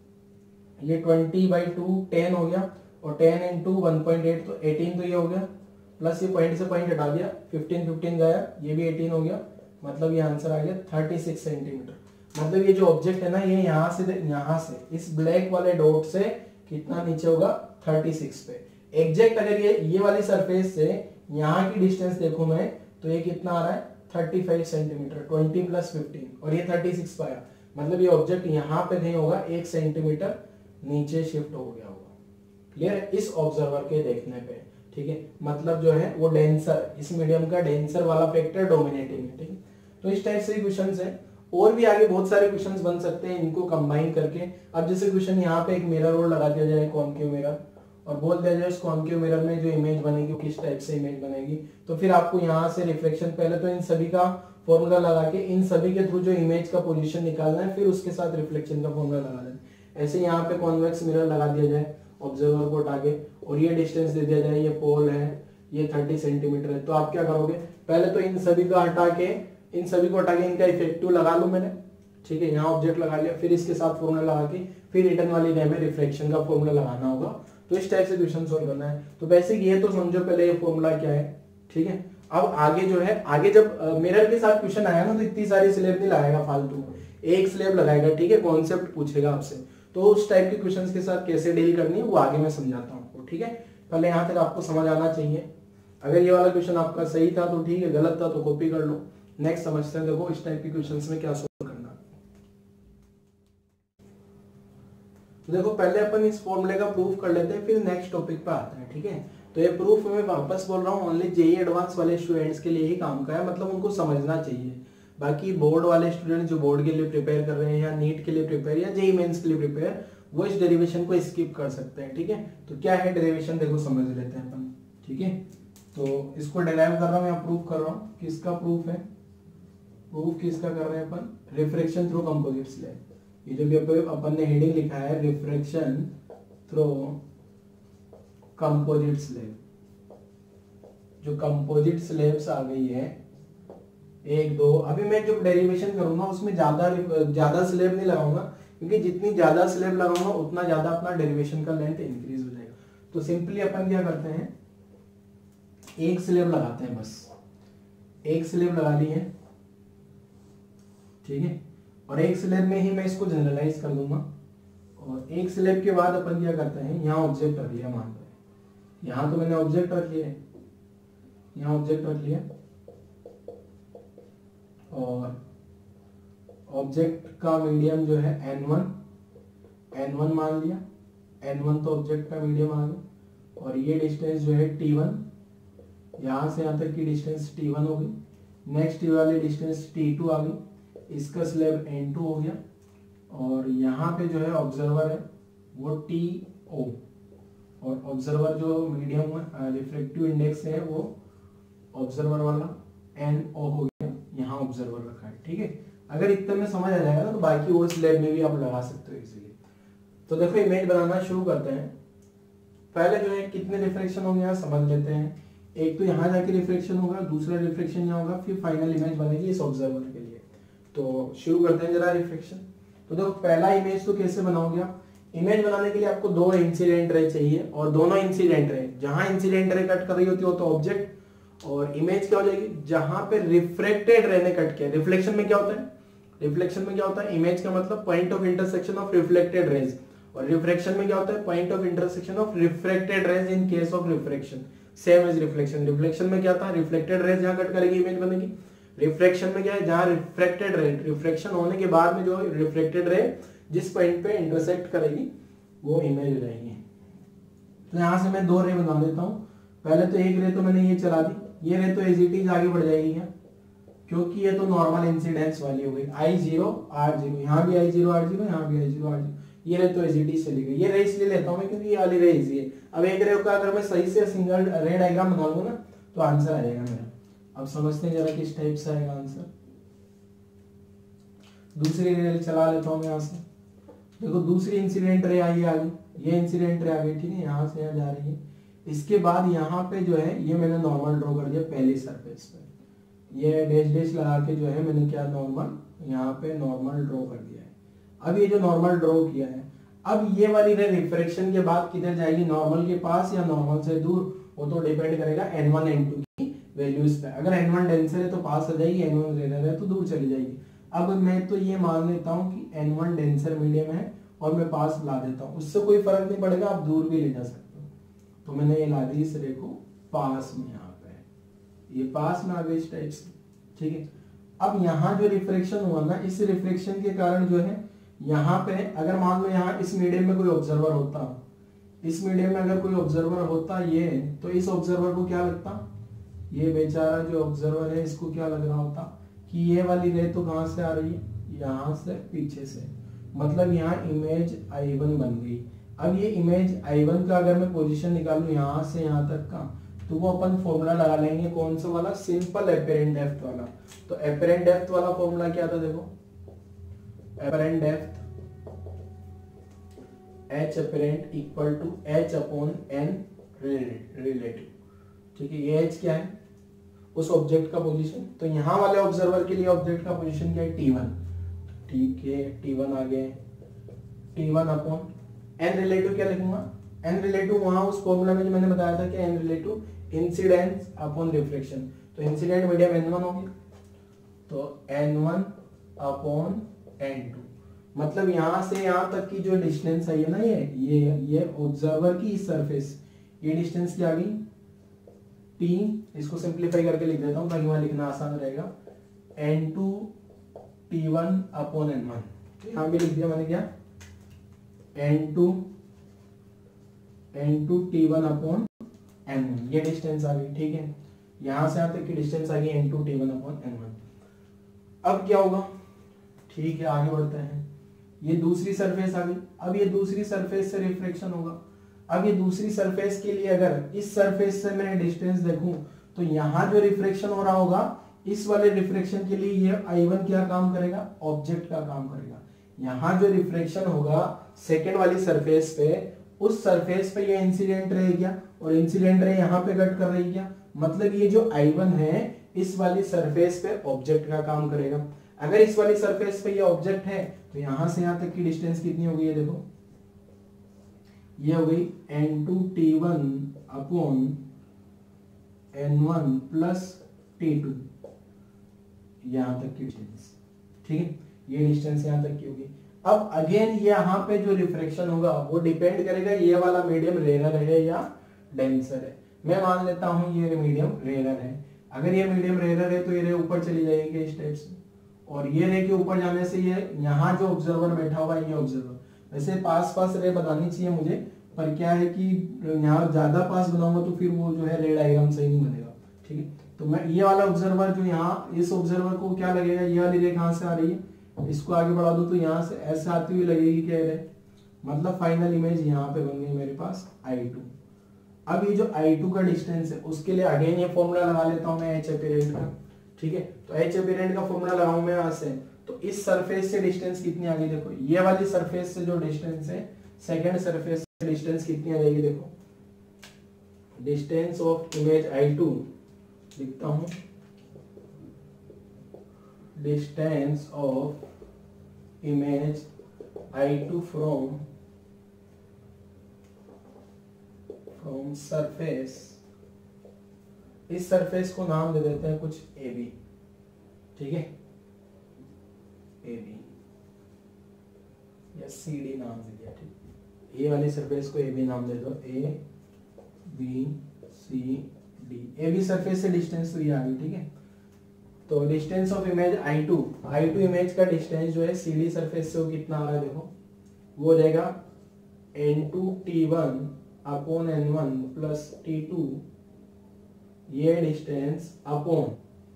ये ट्वेंटी बाई टू टेन हो गया, और ten into one point eight तो एटीन, तो ये हो गया, प्लस ये पॉइंट से पॉइंट हटा दिया, फिफ्टीन फिफ्टीन गया, ये भी एटीन हो गया, मतलब ये आंसर आ गया थर्टी सिक्स सेंटीमीटर। मतलब ये जो ऑब्जेक्ट है ना, ये यहाँ से यहाँ से इस ब्लैक वाले डॉट से कितना नीचे होगा, थर्टी सिक्स पे। एग्जैक्ट अगर ये ये वाली सरफेस से यहाँ की डिस्टेंस देखूं मैं, तो ये कितना आ रहा है, thirty five centimetre, twenty plus fifteen, और ये थर्टी सिक्स पाया, मतलब ये ऑब्जेक्ट यहाँ पे कहीं होगा एक सेंटीमीटर नीचे शिफ्ट हो गया होगा। क्लियर है, इस ऑब्जर्वर के देखने पे, ठीक है। मतलब जो है वो डेंसर, इस मीडियम का डेंसर वाला फैक्टर डोमिनेटिंग है, ठीक है। तो इस टाइप से क्वेश्चन है, और भी आगे बहुत सारे क्वेश्चंस बन सकते हैं इनको कंबाइन करके। अब जैसे क्वेश्चन यहाँ पे एक मिरर और लगा दिया जाए, कॉनकेव मिरर, और बोल दिया जाए इस कॉनकेव मिरर में जो इमेज बनेगी वो किस टाइप से इमेज बनेगी, तो फिर आपको यहाँ से रिफ्लेक्शन, पहले तो इन सभी का फॉर्मूला लगा के इन सभी के थ्रू जो इमेज का पोजीशन निकालना है, फिर उसके साथ रिफ्लेक्शन का फॉर्मूला लगा देना है। ऐसे यहाँ पे कॉन्वेक्स मिरर लगा दिया जाए ऑब्जर्वर को हटा के, और ये डिस्टेंस दे दिया जाए, ये पोल है, ये थर्टी सेंटीमीटर है, तो आप क्या करोगे, पहले तो इन सभी का हटा के, इन सभी को हटा के इनका इफेक्टिव लगा लूं मैंने, ठीक है। यहाँ ऑब्जेक्ट लगा लिया, फिर इसके साथ फॉर्मूला लगा के फिर रिटर्न वाली रे में रिफ्लेक्शन का फॉर्मूला लगाना होगा। तो इस टाइप से क्वेश्चन सॉल्व करना है। तो बेसिक ये तो समझो पहले ये फॉर्मूला क्या है, ठीक है। अब आगे जो है, आगे जब मिरर के साथ क्वेश्चन आया ना, तो इतनी सारी स्लैब नहीं लगाएगा फालतू, एक स्लैब लगाएगा, ठीक है। कॉन्सेप्ट पूछेगा आपसे, तो उस टाइप के क्वेश्चन के साथ कैसे डील करनी है वो आगे मैं समझाता हूँ, ठीक है। पहले यहाँ तक आपको समझ आना चाहिए। अगर ये वाला क्वेश्चन आपका सही था तो ठीक है, गलत था तो कॉपी कर लो। नेक्स्ट समझते हैं, देखो इस टाइप के क्वेश्चंस में क्या सोल्व करना। तो देखो पहले अपन इस फॉर्मूले का प्रूफ कर लेते हैं, फिर नेक्स्ट टॉपिक पे आते हैं, ठीक है। तो ये प्रूफ मैं वापस बोल रहा हूँ, ओनली जेईई एडवांस वाले स्टूडेंट्स के लिए ही काम का है, मतलब उनको समझना चाहिए। बाकी बोर्ड वाले स्टूडेंट जो बोर्ड के लिए प्रिपेयर कर रहे हैं, या नीट के लिए प्रिपेयर, या जेईई मेंस के लिए प्रिपेयर, वो इस डेरिवेशन को स्किप कर सकते हैं, ठीक है। तो क्या है डेरिवेशन, देखो समझ लेते हैं अपन, ठीक है। तो इसको डेराइव कर रहा हूँ या प्रूफ कर रहा हूँ, किसका प्रूफ है, प्रूफ किसका कर रहे हैं अपन, रिफ्रैक्शन थ्रू कंपोजिट स्लैब। ये जो भी अपन ने हेडिंग लिखा है, रिफ्रैक्शन थ्रू कंपोजिट स्लैब, जो कंपोजिट स्लैब्स आ गई है एक दो, अभी मैं जो डेरिवेशन करूंगा उसमें ज्यादा ज्यादा स्लैब नहीं लगाऊंगा, क्योंकि जितनी ज्यादा स्लैब लगाऊंगा उतना ज्यादा अपना डेरिवेशन का लेंथ इंक्रीज हो जाएगा। तो सिंपली अपन क्या करते हैं, एक स्लैब लगाते हैं, बस एक स्लैब लगा ली है, ठीक है। और एक स्लैब में ही मैं इसको जनरलाइज कर दूंगा, और एक स्लैब के बाद अपन क्या करते हैं, यहाँ ऑब्जेक्ट रख लिया, मान लो यहाँ तो मैंने ऑब्जेक्ट रख लिया, यहाँ ऑब्जेक्ट रख लिया और ऑब्जेक्ट का मीडियम जो है एन वन, एन वन मान लिया, एन वन तो ऑब्जेक्ट का मीडियम आ गया और ये डिस्टेंस जो है टी वन, यहाँ से यहाँ तक की डिस्टेंस टी वन हो गई, नेक्स्ट ये वाली डिस्टेंस टी टू आ गई, इसका स्लैब एन टू हो गया और यहाँ पे जो है ऑब्जर्वर है वो टी ओ और ऑब्जर्वर जो मीडियम रिफ्लेक्टिव इंडेक्स है वो ऑब्जर्वर वाला एन ओ हो गया, यहाँ ऑब्जर्वर रखा है। ठीक है, अगर इतने में समझ आ जाएगा तो बाकी और स्लैब में भी आप लगा सकते हो इजीली। तो देखो इमेज बनाना शुरू करते हैं। पहले जो है कितने रिफ्लेक्शन होंगे यहाँ समझ लेते हैं। एक तो यहाँ जाके रिफ्लेक्शन होगा, दूसरा रिफ्लेक्शन यहाँ होगा, फिर फाइनल इमेज बनेगी इस ऑब्जर्वर के लिए। तो शुरू करते हैं जरा रिफ्लेक्शन। तो देखो पहला इमेज तो कैसे बनाओगे आप, इमेज बनाने के लिए आपको दो इंसिडेंट रे चाहिए और दोनों इंसिडेंट रे, जहां इंसिडेंट रे कट कर रही होती हो तो ऑब्जेक्ट और इमेज क्या हो जाएगी, जहां पे रिफ्रेक्टेड रे ने कट किया। रिफ्लेक्शन में क्या होता है, रिफ्लेक्शन में क्या होता है, इमेज का मतलब point of intersection of reflected rays, और रिफ्रैक्शन में क्या होता है, point of intersection of refracted rays in case of refraction, same as reflection. Reflection में क्या था, रिफ्लेक्टेड रेज जहां कट करेगी इमेज बनेगी। रिफ्रैक्शन में क्या है, जहां रिफ्रैक्टेड रे, रिफ्रैक्शन होने के बाद में जो रिफ्लेक्टेड रे जिस पॉइंट पे इंटरसेक्ट करेगी वो इमेज रहेगी। तो यहां से मैं दो रे बना देता हूं। पहले तो एक रे तो मैंने ये चला दी, ये रे तो एज इट इज आगे बढ़ जाएगी क्या, क्योंकि ये तो नॉर्मल इंसिडेंस वाली हो गई, आई जीरो आर जीरो, यहाँ भी आई जीरो आर जीरो, यहाँ भी आई जीरो आर जीरो, ये रे तो एज इट इज चली गई। ये रे इसलिए लेता हूं मैं क्योंकि ये वाली रे इजी है। अब एक रे का अगर मैं सही से सिंगल रे डायग्राम बना लूं ना तो आंसर आ जाएगा मेरा। अब समझते हैं जरा किस टाइप से आएगा आंसर। दूसरी रे चला लेता हूं मैं यहाँ से। देखो दूसरी इंसिडेंट रे आई आ गई, ये इंसिडेंट रे आ गई, ठीक है, यहाँ से यहाँ जा रही है। इसके बाद यहाँ पे जो है ये मैंने नॉर्मल ड्रॉ कर दिया पहली सरफेस पे, ये डैश डैश लगा के जो है मैंने क्या नॉर्मल यहाँ पे नॉर्मल ड्रॉ कर दिया है। अब ये जो नॉर्मल ड्रॉ किया है, अब ये वाली रे रिफ्रैक्शन के बाद किधर जाएगी, नॉर्मल के पास या नॉर्मल से दूर, वो तो डिपेंड करेगा एन वन एन टू की वैल्यूज पे। अगर एन वन डेंसर है तो पास आ जाएगी, एन वन रेयर है तो दूर चली जाएगी। अब मैं तो ये मान लेता हूँ कि एन वन डेंसर मीडियम है और मैं पास ला देता हूँ, उससे कोई फर्क नहीं पड़ेगा, आप दूर भी ले जा सकते हो। तो मैंने ये ला दी इस रे को पास में, यहाँ पे ये पास में आ गई इस टाइप से, ठीक है। अब यहाँ जो रिफ्रैक्शन हुआ ना, इस रिफ्रैक्शन के कारण जो है यहाँ पे अगर मान लो यहाँ इस मीडियम में कोई ऑब्जर्वर होता, इस मीडियम में अगर कोई ऑब्जर्वर होता ये, तो इस ऑब्जर्वर को क्या लगता, ये बेचारा जो ऑब्जर्वर है इसको क्या लग रहा होता कि ये वाली रे तो कहां से आ रही है, यहाँ से पीछे से, मतलब यहाँ इमेज आई वन बन गई। अब ये इमेज आई वन का अगर मैं पोजीशन निकालूं यहाँ से यहाँ तक का, तो वो अपन फॉर्मूला लगा लेंगे, कौन सा वाला, सिंपल एपरेंट डेप्थ वाला। तो एपरेंट डेप्थ वाला फॉर्मूला क्या था, देखो apparent depth H apparent equal to H upon N relative, ठीक है। ये एच क्या है, उस ऑब्जेक्ट का पोजीशन, तो यहाँ वाले ऑब्जर्वर के लिए ऑब्जेक्ट का पोजीशन क्या है, टी वन, ठीक है, टी वन आ गए, T one upon N relative क्या लिखूंगा, एन रिलेटिव वहां उस फॉर्मूला में जो मैंने बताया था कि N relative incidence upon reflection, तो इंसिडेंट मीडियम एन वन हो गया, तो N one upon N two, मतलब यहां से यहां तक की जो डिस्टेंस आई है ना, ये ये ये ऑब्जर्वर की सरफेस, ये डिस्टेंस क्या आ गई टी, इसको सिंप्लीफाई करके लिख देता हूं ताकि वहां लिखना आसान रहेगा, N two T one upon N one, यहां भी लिख दिया मैंने क्या, N two N two T one upon N one, ये डिस्टेंस आ गई, ठीक है। यहां से यहां तक की डिस्टेंस आ गई N two T one upon N one. अब क्या होगा, ठीक है, आगे बढ़ते हैं। ये दूसरी सरफेस आ गई, अब ये दूसरी सरफेस से रिफ्लेक्शन होगा। अब ये दूसरी सरफेस के लिए अगर इस सरफेस से मैं डिस्टेंस देखूं तो यहां जो रिफ्लेक्शन हो रहा होगा, इस वाले रिफ्लेक्शन के लिए ये आई वन क्या काम करेगा, ऑब्जेक्ट का काम करेगा। यहां जो रिफ्लेक्शन होगा सेकेंड वाली सरफेस पे, उस सरफेस पे ये इंसिडेंट रहेगा और इंसिडेंट रे यहाँ पे कट कर रही क्या, मतलब ये जो आई वन है इस वाली सरफेस पे ऑब्जेक्ट का काम करेगा। अगर इस वाली सरफेस पे ये ऑब्जेक्ट है तो यहां से यहां तक की डिस्टेंस कितनी हो गई है, देखो ये हो गई N two T one upon N one plus T two, यहां तक की डिस्टेंस, ठीक है, ये डिस्टेंस यहां तक की होगी। अब अगेन यहाँ पे जो रिफ्रैक्शन होगा वो डिपेंड करेगा ये वाला मीडियम रेयर है या डेंसर है। मैं मान लेता हूँ ये मीडियम रेयर है। अगर ये मीडियम रेयर है तो ये रे ऊपर चली जाएगी इस टाइप से, और ये रे के ऊपर जाने से ये यहाँ जो ऑब्जर्वर बैठा हुआ है ये ऑब्जर्वर, वैसे पास पास रे बनानी चाहिए मुझे, पर क्या है कि यहाँ ज्यादा पास बनाऊंगा तो फिर वो जो है रे डायग्राम सही नहीं बनेगा। ठीक है, तो मैं ये वाला ऑब्जर्वर जो यहाँ, इस ऑब्जर्वर को क्या लगेगा, ये वाली रे कहाँ से आ रही है, इसको आगे बढ़ा दो तो यहाँ से ऐसे आती हुई लगेगी क्या रे, मतलब फाइनल इमेज यहाँ पे बन गई मेरे पास आई टू। अब ये जो आई टू का डिस्टेंस है उसके लिए अगेन ये फॉर्मूला लगा लेता हूँ मैं एच एपिरेंट का। ठीक है, तो एच एपिरेंट का फॉर्मूला लगाऊं मैं यहाँ से, तो इस सरफेस से डिस्टेंस कितनी आ गई, देखो ये वाली सरफेस से जो डिस्टेंस है, सेकंड सरफेस से डिस्टेंस कितनी आ जाएगी, देखो distance of image I two लिखता हूं, distance of image I two from from surface, इस सरफेस को नाम दे देते हैं कुछ ए बी। ठीक है, ए बी या सी डी नाम दे दिया। ठीक, ये वाली सरफेस को ए बी नाम दे दो, A B C D. A B surface से डिस्टेंस तो ये आ गई। ठीक है, तो distance of image I two, I two image का डिस्टेंस जो है सी डी सरफेस से वो कितना आ रहा है, देखो वो हो जाएगा N two T one upon N one plus T two, ये डिस्टेंस अपॉन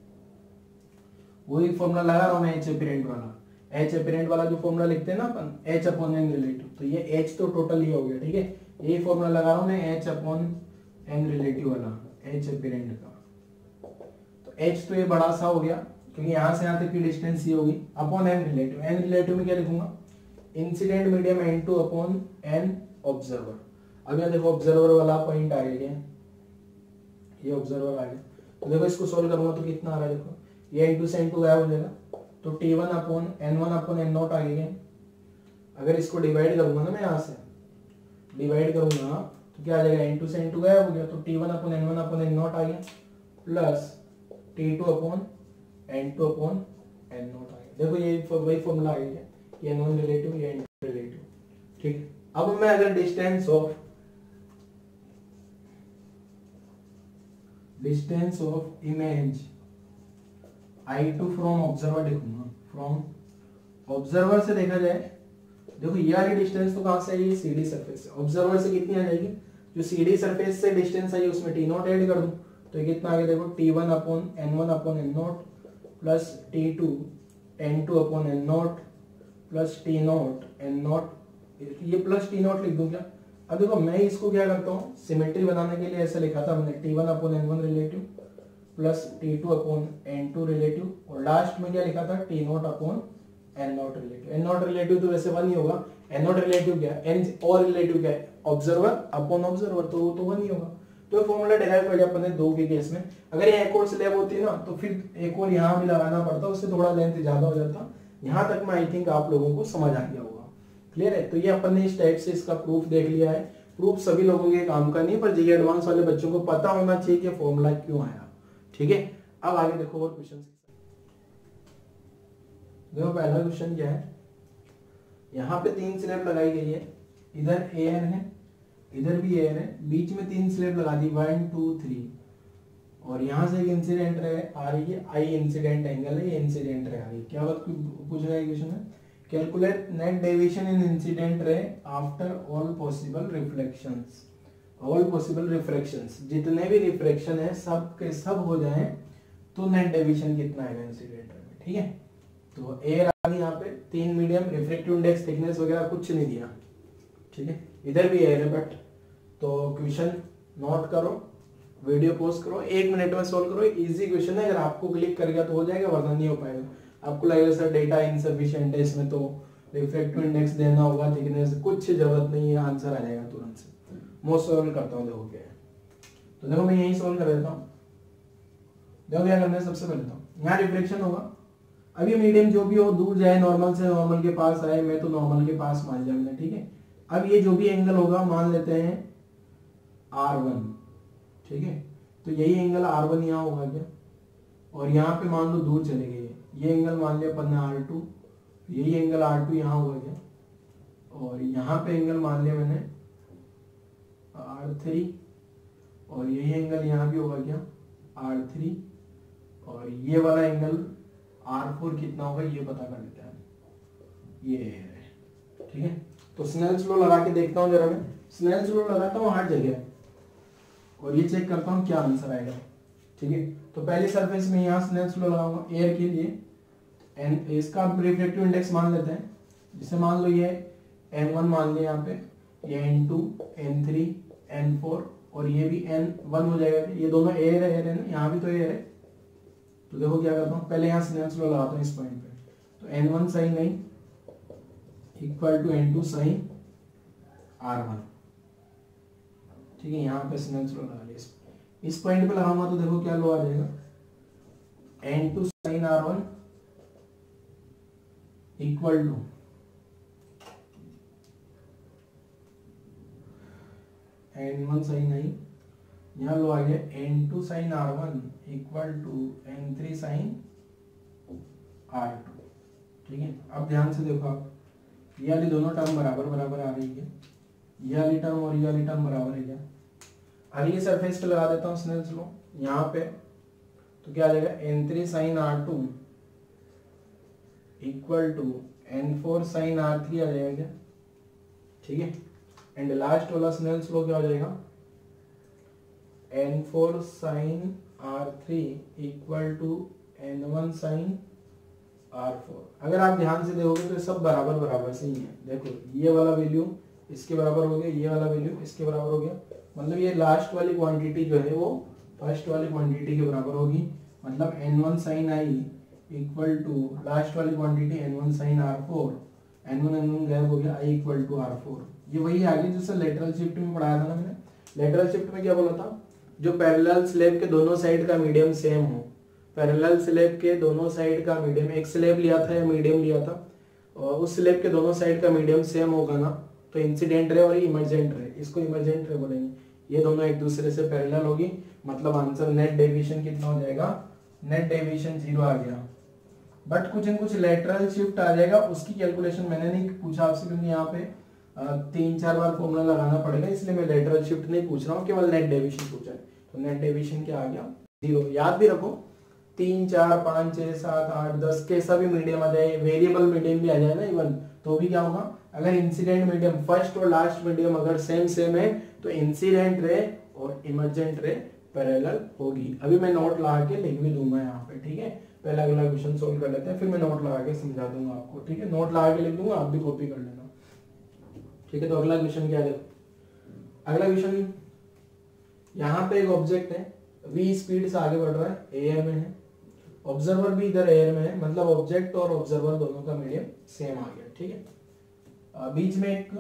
वही फॉर्मूला लगा रहा हूं मैं एच एपिरेंट वाला, एच एपिरेंट वाला जो फॉर्मूला लिखते हैं ना अपन, एच अपॉन एन रिलेटिव, तो ये एच तो टोटल ही हो गया। ठीक है, यही फॉर्मूला लगा रहा हूं मैं एच अपॉन एन रिलेटिव वाला, एच एपिरेंट का। तो एच तो ये बड़ा सा हो गया क्योंकि यहां से यहां तक की डिस्टेंस ये होगी, upon N relative, N relative में क्या लिखूंगा, incident medium N two upon N observer. अब यहाँ देखो ऑब्जर्वर वाला पॉइंट आ गया, ये ऑब्जर्वर आ गया, तो देखो इसको सोल्व करूंगा तो कितना आ रहा है, देखो ये एन टू से एन टू गायब हो जाएगा, तो T one upon N one upon N naught आ गया। अगर इसको डिवाइड करूंगा ना मैं यहाँ से डिवाइड करूंगा तो क्या आ जाएगा, एन टू से एन टू गायब हो गया, तो T one upon N one upon N naught आ गया, plus T two upon N two upon N naught आ गया। देखो ये वही फॉर्मूला आ गया, ये एन वन रिलेटिव, ये एन टू रिलेटिव। ठीक है, अब मैं अगर distance of distance of image I two from observer लिखूंगा, फ्रॉम ऑब्जर्वर से देखा जाए, देखो ये वाली डिस्टेंस तो कहां से आई, सी डी सरफेस से, ऑब्जर्वर से कितनी आ जाएगी, जो सी डी सरफेस से डिस्टेंस आई उसमें टी नॉट ऐड कर दूं तो ये कितना आ गया, देखो T one upon N one upon N naught plus T two N two upon N naught plus T naught N naught, ये प्लस टी नॉट लिख दूं क्या। अब देखो मैं इसको क्या करता हूँ, सिमेट्री बनाने के लिए ऐसा लिखा था मैंने, T one upon N one relative plus T two upon N two relative, और लास्ट में क्या लिखा था, T naught upon N naught relative. N naught relative तो वैसे वन ही होगा, एन नॉट रिलेटिव क्या है, एन और रिलेटिव क्या है, ऑब्जर्वर अपॉन ऑब्जर्वर, तो वो तो वन ही होगा। तो फॉर्मूला डिराइव कर लिया अपन ने दो के केस में। अगर ये एक और स्लैब होती है ना तो फिर एक और यहाँ भी लगाना पड़ता, उससे थोड़ा लेंथ ज्यादा हो जाता। यहाँ तक मैं आई थिंक आप लोगों को समझ आ गया होगा, क्लियर है। तो ये अपन ने इस टाइप से इसका प्रूफ देख लिया है। प्रूफ सभी लोगों के काम का नहीं, पर जी एडवांस वाले बच्चों को पता होना चाहिए कि फॉर्मूला क्यों आया। ठीक है, अब आगे देखो और क्वेश्चन। देखो पहला क्वेश्चन क्या है, यहाँ पे तीन स्लैब लगाई गई है, इधर ए एन है, इधर भी ए एन है, बीच में तीन स्लैब लगा दी, वन टू थ्री, और यहाँ से एक इंसिडेंट रे आ रही है, आई इंसिडेंट एंगल है, ये इंसिडेंट रे आ रही है। क्या बात पूछ रहा है क्वेश्चन में, calculate net deviation in incident ray after all possible reflections, all possible refractions, जितने भी रिफ्रैक्शन है सब के सब हो जाएं तो नेट डेविएशन कितना आएगा इंसिडेंट रे में। ठीक है, तो एयर आ गई यहाँ पे, तीन मीडियम, रिफ्रैक्टिव इंडेक्स, थिकनेस वगैरह कुछ नहीं दिया। ठीक है, इधर भी एयर है बट, तो क्वेश्चन नोट करो, वीडियो पॉज करो, एक मिनट में सोल्व करो। इजी क्वेश्चन है, अगर आपको क्लिक कर गया तो हो जाएगा, वरना नहीं हो पाएगा। आपको लगेगा सर डेटा इनसफिशिएंट है इसमें, तो रिफ्रैक्टिव इंडेक्स देना होगा, थिकनेस, कुछ जरूरत नहीं है, आंसर आ जाएगा तुरंत से। मैं सोल्व करता हूँ, देखो क्या है। तो देखो मैं यही सोल्व कर देता हूँ। देखो क्या करना है, सबसे पहले तो यहाँ रिफ्लेक्शन होगा। अब ये मीडियम जो भी हो, दूर जाए, नॉर्मल से नॉर्मल के पास आए, मैं तो नॉर्मल के पास मान लिया मैंने। ठीक है, अब ये जो भी एंगल होगा मान लेते हैं आर वन। ठीक है, तो यही एंगल आर वन यहाँ होगा क्या, और यहाँ पे मान लो दूर चले गए, ये एंगल मान लिया अपन ने आर टू, यही एंगल आर टू यहाँ हुआ गया, और यहाँ पे एंगल मान लिया मैंने आर थ्री, और यही एंगल यहाँ भी होगा क्या आर थ्री, और ये वाला एंगल आर फोर कितना होगा ये पता कर लेते हैं, ये है। ठीक है, तो स्नेल्स लॉ लगा के देखता हूँ जरा, मैं स्नेल्स लॉ लगाता हूँ हर जगह और ये चेक करता हूँ क्या आंसर आएगा। ठीक है, तो पहली सरफेस में यहाँ स्नेल्स लॉ लगाऊंगा एयर के लिए, एन इसका रिफ्रैक्टिव इंडेक्स मान लेते हैं, जिसे मान लो ये एन वन मान लिया यहाँ पे, ये N two, N three, N four, और ये भी एन वन हो जाएगा। ये दोनों एयर है, एयर है ना, यहाँ भी तो एयर है। तो देखो क्या करता हूँ, पहले यहाँ स्नेल्स लॉ लगाता हूँ इस पॉइंट पे, तो एन वन साइन नहीं equal to N two sine are one. ठीक है, यहाँ पे स्नेल्स लॉ लगा लिया, इस पॉइंट पे लगाऊंगा तो देखो क्या लॉ आ जाएगा, N two sine are one equal to n one sine नहीं, यहाँ लो आ गया n two sine are one equal to N three sine r two. ठीक है, अब ध्यान से देखो आप, ये वाली दोनों टर्म बराबर बराबर आ रही है, ये वाली टर्म और ये वाली टर्म बराबर है क्या। अब ये सरफेस पे लगा देता हूँ स्नेल्स लॉ यहाँ पे, तो क्या आ जाएगा n three sine r two equal to n four sine r three आ जाएगा क्या। ठीक है, एंड लास्ट वाला स्नेल्स लॉ क्या हो जाएगा, n four sine r three equal to n one sine r four. अगर आप ध्यान से देखोगे तो सब बराबर बराबर से ही है। देखो ये वाला वैल्यू इसके बराबर हो गया, ये वाला वैल्यू इसके बराबर हो गया, मतलब ये लास्ट वाली क्वांटिटी जो है वो फर्स्ट वाली क्वांटिटी के बराबर होगी। मतलब N one sine i equal to last वाली quantity n one sine r four, n one N one gap हो गया, i equal to r four. ये वही आ गई जैसे लेटरल शिफ्ट में पढ़ाया था ना मैंने। लेटरल शिफ्ट में क्या बोला था, जो पैरेलल स्लैब के दोनों साइड का मीडियम सेम हो, पैरेलल स्लैब के दोनों साइड का मीडियम, एक स्लैब लिया था या मीडियम लिया था, और उस स्लैब के दोनों साइड का मीडियम सेम होगा ना, तो इंसिडेंट रे और इमरजेंट रे, इसको इमरजेंट रे बोलेंगे। ये दोनों एक दूसरे से पैरेलल होगी, मतलब आंसर नेट डेविएशन कितना हो जाएगा, नेट डेविएशन जीरो आ गया। बट कुछ न कुछ लेटरल शिफ्ट आ जाएगा, उसकी कैलकुलेशन मैंने नहीं पूछा आपसे, क्योंकि यहाँ पे तीन चार बार फॉर्मूला लगाना पड़ेगा, इसलिए मैं लेटरल शिफ्ट नहीं पूछ रहा हूँ, केवल नेट डेविएशन पूछा है। तो नेट डेविएशन क्या आ गया, जीरो। याद भी रखो, तीन चार पाँच छह सात आठ दस कैसा भी मीडियम आ जाए, वेरिएबल मीडियम भी आ जाए ना इवन, तो भी क्या होगा, अगर इंसिडेंट मीडियम फर्स्ट और लास्ट मीडियम अगर सेम सेम है तो इंसिडेंट रे और इमरजेंट रे पैरेलल होगी। अभी मैं नोट लगा के लिख भी दूंगा यहाँ पे। ठीक है, पहला अगला क्वेश्चन सोल्व कर लेते हैं, फिर मैं नोट लगा के समझा दूंगा आपको। ठीक है, नोट लगा के लिख दूंगा, आप भी कॉपी कर लेना। ठीक है, तो अगला क्वेश्चन क्या है, अगला क्वेश्चन यहाँ पे एक ऑब्जेक्ट है, v स्पीड से आगे बढ़ रहा है, एयर में है, ऑब्जर्वर भी इधर एयर में है, मतलब ऑब्जेक्ट और ऑब्जर्वर दोनों का मीडियम सेम आ गया। ठीक है, बीच में एक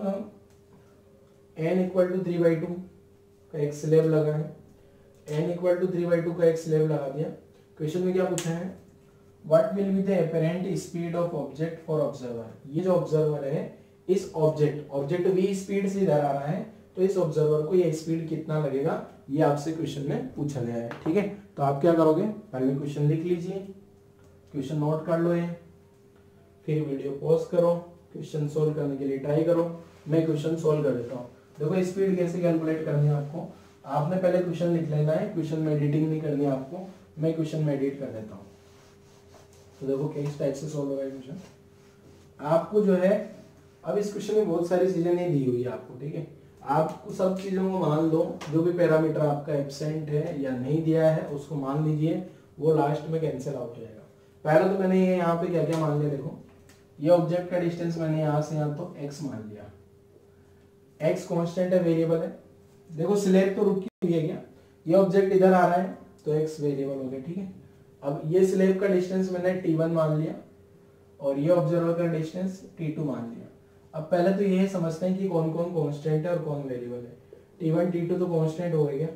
n equal to three by two का एक स्लेब लगा है, n equal to three by two का एक स्लेब लगा दिया। क्वेश्चन में क्या पूछा है, what will be the apparent speed of object for observer. ये जो ऑब्जर्वर है, इस ऑब्जेक्ट ऑब्जेक्ट v स्पीड से इधर आ रहा है, तो इस ऑब्जर्वर को ये स्पीड कितना लगेगा, ये आपसे क्वेश्चन में पूछा गया है। ठीक है, तो आप क्या करोगे, पहले क्वेश्चन लिख लीजिए, क्वेश्चन नोट कर लो, ये फिर वीडियो पॉज करो, क्वेश्चन सोल्व करने के लिए ट्राई करो। मैं क्वेश्चन सोल्व कर देता हूँ। देखो स्पीड कैसे कैलकुलेट करनी है आपको, आपने पहले क्वेश्चन लिख लेना है, क्वेश्चन में एडिटिंग नहीं करनी है आपको, मैं क्वेश्चन में एडिट कर देता हूँ। तो देखो किस टाइप से सोल्व होगा क्वेश्चन आपको जो है। अब इस क्वेश्चन में बहुत सारी चीजें नहीं दी हुई है आपको। ठीक है, आपको सब चीजों को मान लो, जो भी पैरामीटर आपका एब्सेंट है या नहीं दिया है उसको मान लीजिए, वो लास्ट में कैंसिल आउट हो जाएगा। पहले तो मैंने ये यहाँ पे क्या क्या मान लिया, देखो ये ऑब्जेक्ट का डिस्टेंस मैंने यहाँ से यहाँ तो x मान लिया, x कांस्टेंट है, वेरिएबल है। देखो स्लेब तो रुकी हुई है क्या, ये ऑब्जेक्ट इधर आ रहा है तो x वेरिएबल हो गया। ठीक है, अब ये स्लेब का डिस्टेंस मैंने टी वन मान लिया और ये ऑब्जर्वर का डिस्टेंस टी टू मान लिया। अब पहले तो ये समझते हैं कि कौन कौन कांस्टेंट है और कौन वेरिएबल है। टी वन टी टू तो कांस्टेंट हो गया,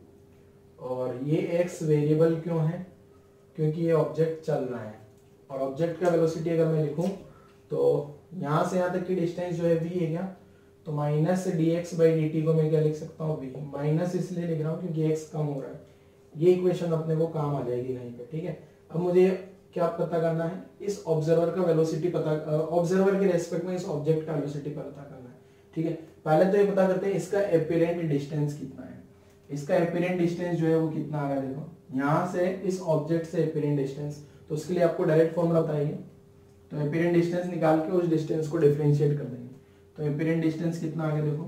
और ये x वेरिएबल क्यों है, क्योंकि ये ऑब्जेक्ट चल रहा है, और ऑब्जेक्ट का वेलोसिटी अगर मैं लिखूं तो यहाँ से यहाँ तक की डिस्टेंस जो है v है क्या, तो minus d x by d t को मैं क्या लिख सकता हूँ, v। माइनस इसलिए लिख रहा हूँ क्योंकि x कम हो रहा है, ये इक्वेशन अपने को काम आ जाएगी कहीं पे। ठीक है, अब मुझे क्या पता करना है, इस ऑब्जर्वर का वेलोसिटी पता, ऑब्जर्वर के रेस्पेक्ट में इस ऑब्जेक्ट का वेलोसिटी पता करना है। ठीक है, पहले तो ये पता करते हैं इसका एपिरेंट डिस्टेंस कितना है। इसका एपिरेंट डिस्टेंस जो है वो कितना आ रहा है, देखो यहाँ से इस ऑब्जेक्ट से एपिरेंट डिस्टेंस, तो उसके लिए आपको डायरेक्ट फॉर्मूला बताइए। तो एपिरेंट डिस्टेंस निकाल के उस डिस्टेंस को डिफरेंशिएट कर देंगे। तो एपिरेंट डिस्टेंस कितना आ गया, देखो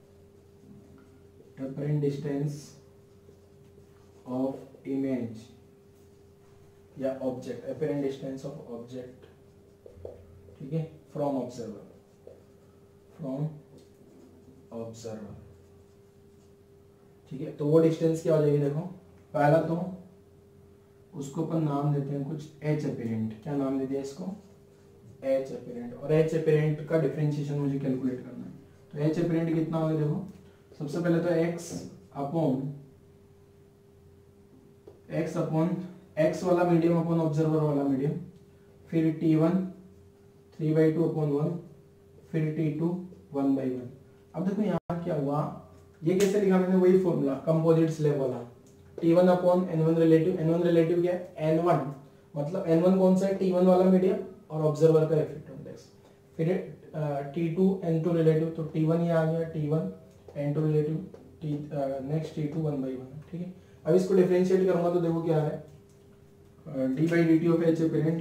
एपिरेंट डिस्टेंस ऑफ इमेज या object, apparent distance of object, ठीक है, फ्रॉम ऑब्जर्वर, फ्रॉम ऑब्जर्वर, ठीक है। तो वो डिस्टेंस क्या हो जाएगी, देखो पहला तो उसको अपन नाम देते हैं कुछ एच एपिरेंट, क्या नाम दे दिया इसको, एच एपिरेंट। और एच एपिरेंट का डिफरेंशिएशन मुझे कैलकुलेट करना है। तो एच एपिरेंट कितना होगा, देखो सबसे पहले तो x upon x upon x वाला मीडियम अपॉन ऑब्जर्वर वाला मीडियम, फिर t one three by two upon one, फिर t two one by one. अब देखो यहाँ क्या हुआ, ये कैसे लिखा मैंने, वही फॉर्मूला कंपोजिट स्लैब वाला, t one upon N one relative, n one relative क्या है, एन वन, मतलब एन वन कौन सा है, टी वन वाला मीडियम और ऑब्जर्वर का रिफ्लेक्टिव इंडेक्स, फिर t two N two relative, तो टी वन ये आ गया, T one N two relative, t next t two one by one, ठीक है। अब इसको डिफरेंशिएट करूंगा तो देखो क्या है, d by d t of h apparent,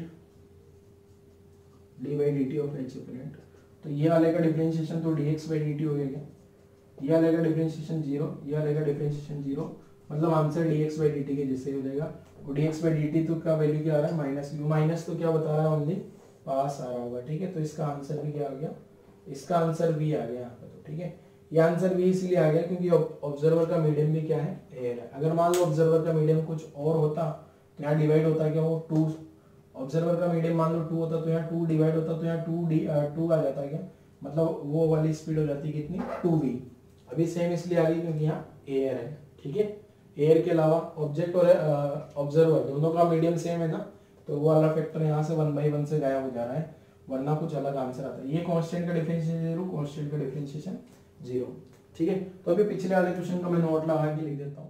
d by d t of h apparent, तो ये वाले का डिफरेंशिएशन तो d x by d t हो गया, ये वाले का डिफरेंशिएशन जीरो, ये वाले का डिफरेंशिएशन जीरो, मतलब answer d x by d t के जैसे हो जाएगा। और d x by d t तो का वैल्यू क्या आ रहा है, माइनस यू, माइनस तो क्या बता रहा है, ओनली पास आ रहा होगा, ठीक है। तो इसका आंसर भी क्या आ गया, इसका आंसर भी आ गया यहाँ पे, तो ठीक है। ये आंसर भी इसलिए आ गया क्योंकि ऑब्जर्वर का मीडियम भी क्या है, एयर है। अगर मान लो ऑब्जर्वर का मीडियम कुछ और होता तो यहाँ डिवाइड होता क्या, वो टू, ऑब्जर्वर का मीडियम मान लो टू होता तो यहाँ टू डिवाइड होता तो यहाँ टू डी टू आ जाता क्या, मतलब वो वाली स्पीड हो जाती कितनी, टू वी। अभी सेम इसलिए आ गई क्योंकि यहाँ एयर है, ठीक है। एयर के अलावा ऑब्जेक्ट और ऑब्जर्वर दोनों का मीडियम सेम है ना, तो वो वाला फैक्टर यहाँ से वन बाई वन से गायब हो जा रहा है, वरना कुछ अलग आंसर आता है। ये कांस्टेंट का डिफरेंशिएशन जीरो, कांस्टेंट का डिफरेंशिएशन जीरो, ठीक है। तो अभी पिछले वाले क्वेश्चन का मैं नोट लगा के लिख देता हूँ।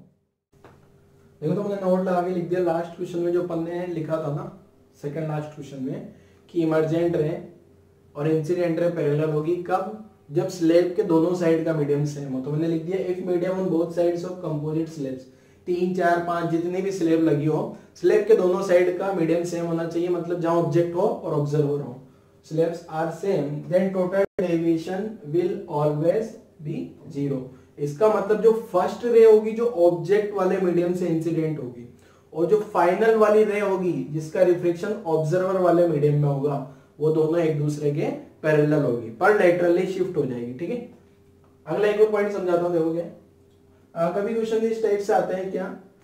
देखो तो मैंने नोट लगा के लिख दिया। लास्ट क्वेश्चन में जो अपन ने लिखा था ना, सेकंड लास्ट क्वेश्चन में, कि इमर्जेंट रे और इंसिडेंट रे पैरेलल होगी कब, जब स्लैब के दोनों साइड का मीडियम सेम हो। तो मैंने लिख दिया if medium on both sides of composite slabs, तीन चार पांच जितनी भी स्लैब लगी हो, स्लैब के दोनों साइड का मीडियम सेम होना चाहिए, मतलब जहां ऑब्जेक्ट हो और ऑब्जर्वर हो, slabs are same, then total deviation will always be zero. इसका मतलब जो फर्स्ट रे होगी जो ऑब्जेक्ट वाले मीडियम से इंसिडेंट होगी, और जो फाइनल वाली रे होगी जिसका रिफ्लेक्शन ऑब्जर्वर वाले मीडियम में होगा, वो दोनों एक दूसरे के पैरेलल होगी, पर लेटरली शिफ्ट हो जाएगी, ठीक है। अगला एक और पॉइंट समझाता हूं, देखोगे कभी क्वेश्चन इस टाइप से आते हैं क्या,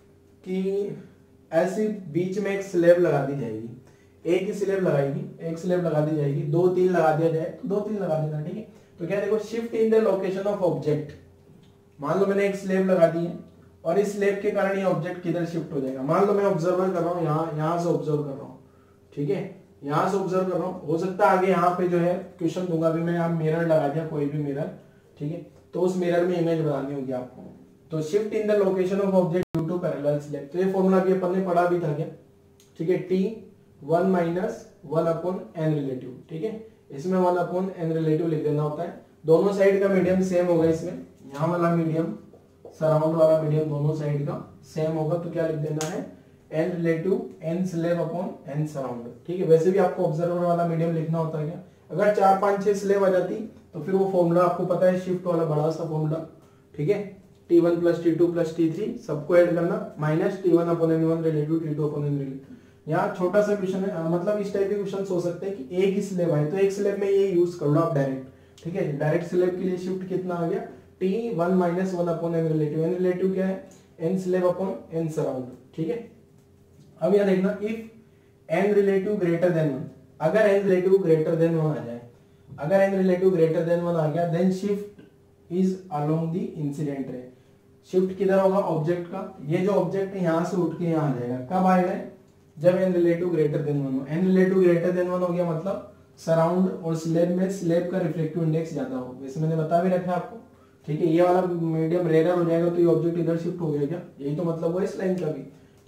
कि ऐसी बीच में एक स्लैब लगा दी जाएगी, एक ही स्लैब लगाएगी, एक स्लैब लगा दी जाएगी, दो तीन लगा दिया जाए तो दो तीन लगा देना, ठीक है। तो क्या देखो, shift in the location of object, मान लो मैंने एक स्लैब लगा दी है और इस स्लैब के कारण ये ऑब्जेक्ट किधर शिफ्ट हो जाएगा। मान लो मैं ऑब्जर्वर कर रहा हूँ, यहाँ यहाँ से ऑब्जर्व कर रहा हूँ, ठीक है, यहाँ से ऑब्जर्व कर रहा हूँ। हो सकता है आगे यहाँ पे जो है क्वेश्चन दूंगा, अभी मैं यहाँ मिरर लगा दिया, कोई भी मिरर, ठीक है, तो उस मिरर में इमेज बनानी होगी आपको। तो shift in the location of object due to parallel slab, तो ये फॉर्मूला भी अपन ने पढ़ा भी था क्या, ठीक है, T one minus one upon N relative, ठीक है। इसमें वन अपॉन एन रिलेटिव लिख देना होता है, दोनों साइड का मीडियम सेम होगा, इसमें यहाँ वाला मीडियम सराउंड वाला मीडियम दोनों साइड का सेम होगा, तो क्या लिख देना है, n relative n slab upon n surround, ठीक है। वैसे भी आपको ऑब्जर्वर वाला मीडियम लिखना होता है क्या, अगर चार पांच छह स्लैब आ जाती तो फिर वो फॉर्मूला आपको पता है, शिफ्ट वाला बड़ा सा फॉर्मूला, ठीक है, T one plus T two plus T three सबको ऐड करना, minus T one upon N one relative T two upon N relative. यहाँ छोटा सा क्वेश्चन है, मतलब इस टाइप के क्वेश्चन हो सकते हैं कि एक ही स्लैब है तो एक स्लैब में ये यूज कर लो आप डायरेक्ट, ठीक है। डायरेक्ट स्लैब के लिए शिफ्ट कितना आ गया, T one minus one upon N relative, N relative क्या है, n slab upon n surround, ठीक है। अब यहाँ देखना, if n relative greater than one, अगर n relative greater than one आ जाए, अगर n relative greater than one आ गया, then shift is along the incident ray. Shift किधर होगा, ऑब्जेक्ट का, ये जो ऑब्जेक्ट है यहाँ से उठ के यहाँ आ जाएगा, कब आएगा, जब n relative greater than one हो। N relative greater than one हो गया मतलब सराउंड और स्लैब में स्लैब का रिफ्लेक्टिव इंडेक्स ज्यादा हो, वैसे मैंने बता भी रखा आपको, ठीक है। ये वाला मीडियम रेयर हो जाएगा तो ये ऑब्जेक्ट इधर शिफ्ट हो गया क्या, यही तो मतलब हुआ इस लाइन का भी,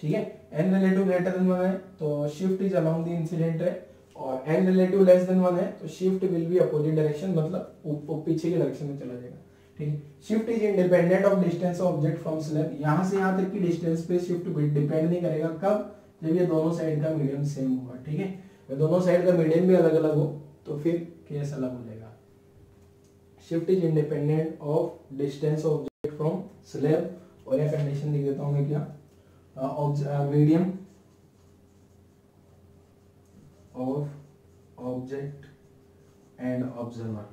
ठीक है। N relative greater than one है तो shift is along the incident ray, और n relative less than one है तो shift will be opposite direction, मतलब वो पीछे की डायरेक्शन में चला जाएगा, ठीक है। Shift is independent of distance of object from slab, यहां से यहां तक की डिस्टेंस पे शिफ्ट डिपेंड नहीं करेगा, कब, जब ये दोनों साइड का मीडियम सेम होगा, ठीक है। अगर दोनों साइड का मीडियम भी अलग अलग हो तो फिर केस अलग हो जाएगा। Shift is independent of distance of object from slab, और यह कंडीशन लिख देता हूं मैं क्या, medium of object and observer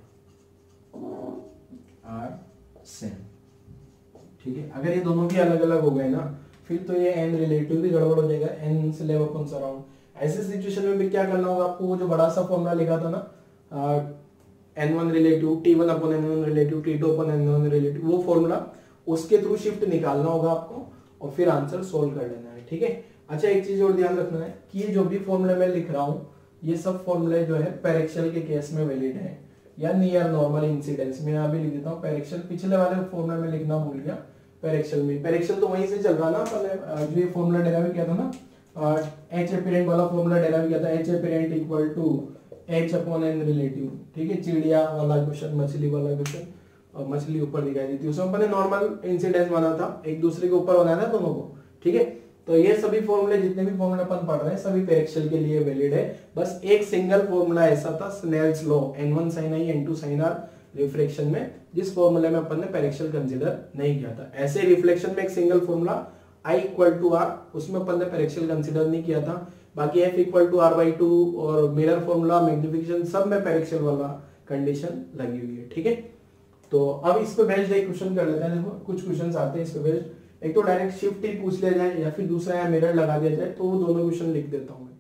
are same, ठीक है। अगर ये दोनों भी अलग अलग हो गए ना फिर तो ये एन रिलेटिव भी गड़बड़ हो जाएगा, एन स्लैब अपॉन सराउंड। ऐसे सिचुएशन में भी क्या करना होगा आपको, वो जो बड़ा सा फॉर्मूला लिखा था ना, n one relative, t one upon N one relative, T two upon N one relative, वो फॉर्मूला उसके थ्रू शिफ्ट निकालना होगा आपको और फिर आंसर सोल्व कर लेना है, ठीक है। अच्छा एक चीज और ध्यान रखना है कि ये जो भी फॉर्मूला मैं लिख रहा हूँ ये सब फॉर्मूले जो है पैरेक्शल के केस में वैलिड है या नियर नॉर्मल इंसिडेंस में, यहाँ भी लिख देता हूँ पैरेक्शल, पिछले वाले फॉर्मूला में लिखना भूल गया, पैरेक्शल में, पैरेक्शल तो वहीं से चल रहा ना, पहले जो ये फॉर्मूला डेराइव किया था ना, एच एपरेंट वाला फॉर्मूला डेराइव किया था, h apparent equal to H upon N relative, ठीक है। चिड़िया वाला क्वेश्चन, मछली वाला क्वेश्चन, और मछली ऊपर दिखाई देती है, उसमें अपने नॉर्मल इंसिडेंस बना था, एक दूसरे के ऊपर बनाया था दोनों को, ठीक है। तो ये सभी फॉर्मूले, जितने भी फॉर्मूले अपन पढ़ रहे हैं सभी पैरेक्शल के लिए वैलिड है। बस एक सिंगल फॉर्मूला ऐसा था Snell's law, n one sin i n two sin r reflection में, जिस फॉर्मूले में अपन ने पैरेक्शल कंसीडर नहीं किया था। ऐसे रिफ्लेक्शन में एक single formula I equal to r, उसमें अपन ने पैरेक्शल कंसीडर नहीं किया था। बाकी F equal to r by two और मिरर फॉर्मूला, मैग्निफिकेशन, सब में पैरेक्शल वाला कंडीशन लगी हुई है, ठीक है। तो अब इस पे बेस्ड एक क्वेश्चन कर लेते हैं। देखो कुछ क्वेश्चन आते हैं इस पे बेस्ड, एक तो डायरेक्ट शिफ्ट ही पूछ लिया जाए या फिर दूसरा या मिरर लगा दिया जाए, तो वो दोनों क्वेश्चन लिख देता हूं मैं।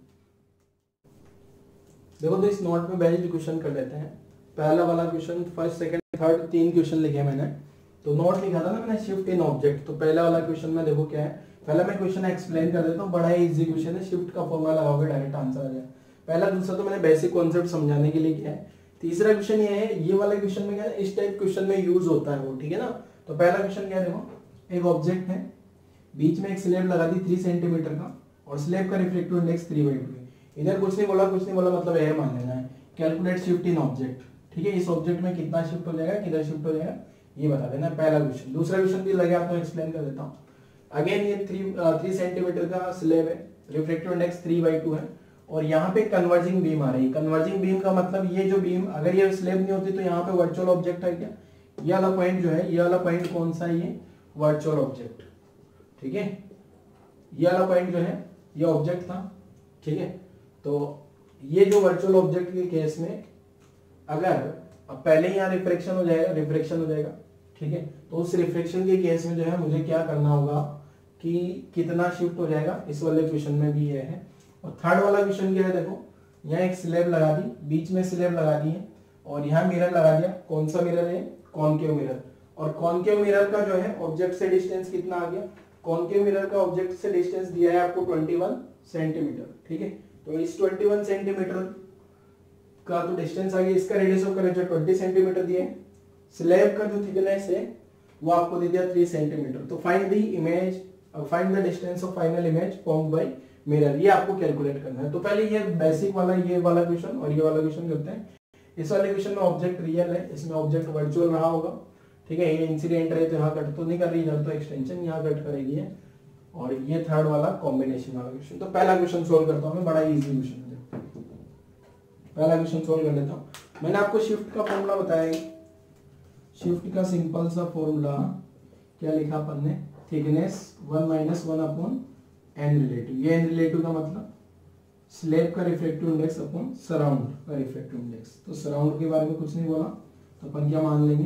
देखो तो इस नोट में बेस्ड क्वेश्चन कर लेते हैं। पहला वाला क्वेश्चन, फर्स्ट सेकंड थर्ड तीन क्वेश्चन लिखे मैंने, तो नोट लिखा था ना मैंने शिफ्ट इन ऑब्जेक्ट, तो पहला वाला क्वेश्चन में देखो क्या है, पहला मैं क्वेश्चन एक्सप्लेन कर देता हूँ, बड़ा ही इजी क्वेश्चन है, शिफ्ट का फॉर्मूला लगाओगे डायरेक्ट आंसर आ जाए। पहला दूसरा तो मैंने बेसिक कॉन्सेप्ट समझाने के लिए किया है। तीसरा क्वेश्चन ये है, ये वाले क्वेश्चन में क्या है, इस टाइप क्वेश्चन में यूज होता है वो, ठीक है ना। तो पहला क्वेश्चन क्या है, देखो एक ऑब्जेक्ट है, बीच में एक स्लैब लगा दी थ्री सेंटीमीटर का, और स्लैब का reflective index three by two है। इधर कुछ नहीं बोला, कुछ नहीं बोला, मतलब यह मान लेना है, कैलकुलेट शिफ्ट इन ऑब्जेक्ट, ठीक है। इस ऑब्जेक्ट में कितना शिफ्ट हो जाएगा, किधर शिफ्ट हो जाएगा, ये बता देना, पहला क्वेश्चन। दूसरा क्वेश्चन भी लगे आपको एक्सप्लेन कर देता हूँ। अगेन ये थ्री थ्री सेंटीमीटर का स्लैब है, reflective index three by two है, और यहाँ पे कन्वर्जिंग बीम आ रही है। कन्वर्जिंग बीम का मतलब ये जो बीम, अगर ये स्लैब नहीं होती तो यहाँ पे वर्चुअल ऑब्जेक्ट है क्या, ये वाला पॉइंट जो है, ये वाला पॉइंट कौन सा है, ये वर्चुअल ऑब्जेक्ट, ठीक है। ये वाला पॉइंट जो है ये ऑब्जेक्ट था, ठीक है। तो ये जो वर्चुअल ऑब्जेक्ट के केस में अगर अब पहले यहाँ रिफ्लेक्शन हो जाएगा, रिफ्लेक्शन हो जाएगा, ठीक है। तो उस रिफ्लेक्शन के केस में जो है मुझे क्या करना होगा कि कितना शिफ्ट हो जाएगा, इस वाले क्वेश्चन में भी ये है। और थर्ड वाला क्वेश्चन क्या है, देखो यहाँ एक स्लैब लगा दी, बीच में स्लैब लगा दी है, और यहाँ मिरर लगा दिया। कौन सा मिरर है, कॉनकेव मिरर, और कॉनकेव मिरर का जो है ऑब्जेक्ट से डिस्टेंस कितना आ गया, कॉनकेव मिरर का ऑब्जेक्ट से डिस्टेंस दिया है आपको इक्कीस सेंटीमीटर, ठीक है। तो इस इक्कीस सेंटीमीटर का तो डिस्टेंस आ गया, इसका रेडियस ऑफ कर्वेचर बीस सेंटीमीटर दिया है, स्लैब का जो थिकनेस है वो आपको दे दिया तीन सेंटीमीटर। तो find the image, find the distance of final image formed by mirror, ये आपको कैलकुलेट करना है। तो पहले ये बेसिक वाला, ये वाला क्वेश्चन और ये वाला क्वेश्चन करते हैं। इस वाले क्वेश्चन में ऑब्जेक्ट रियल है, इसमें ऑब्जेक्ट वर्चुअल रहा होगा, ठीक है। ये इंसिडेंट रहे तो यहाँ कट तो नहीं कर रही, इधर तो एक्सटेंशन यहाँ कट करेगी है। और ये थर्ड वाला कॉम्बिनेशन वाला क्वेश्चन। तो पहला क्वेश्चन सोल्व करता हूँ मैं, बड़ा इजी क्वेश्चन है। पहला क्वेश्चन सोल्व कर लेता हूँ। मैंने आपको शिफ्ट का फॉर्मूला बताया, शिफ्ट का सिंपल सा फॉर्मूला क्या लिखा अपन ने, thickness one minus one upon N relative. ये एन रिलेटिव का मतलब स्लैब का रिफ्लेक्टिव इंडेक्स अपॉन सराउंड का रिफ्लेक्टिव इंडेक्स। तो सराउंड के बारे में कुछ नहीं बोला, तो अपन क्या मान लेंगे,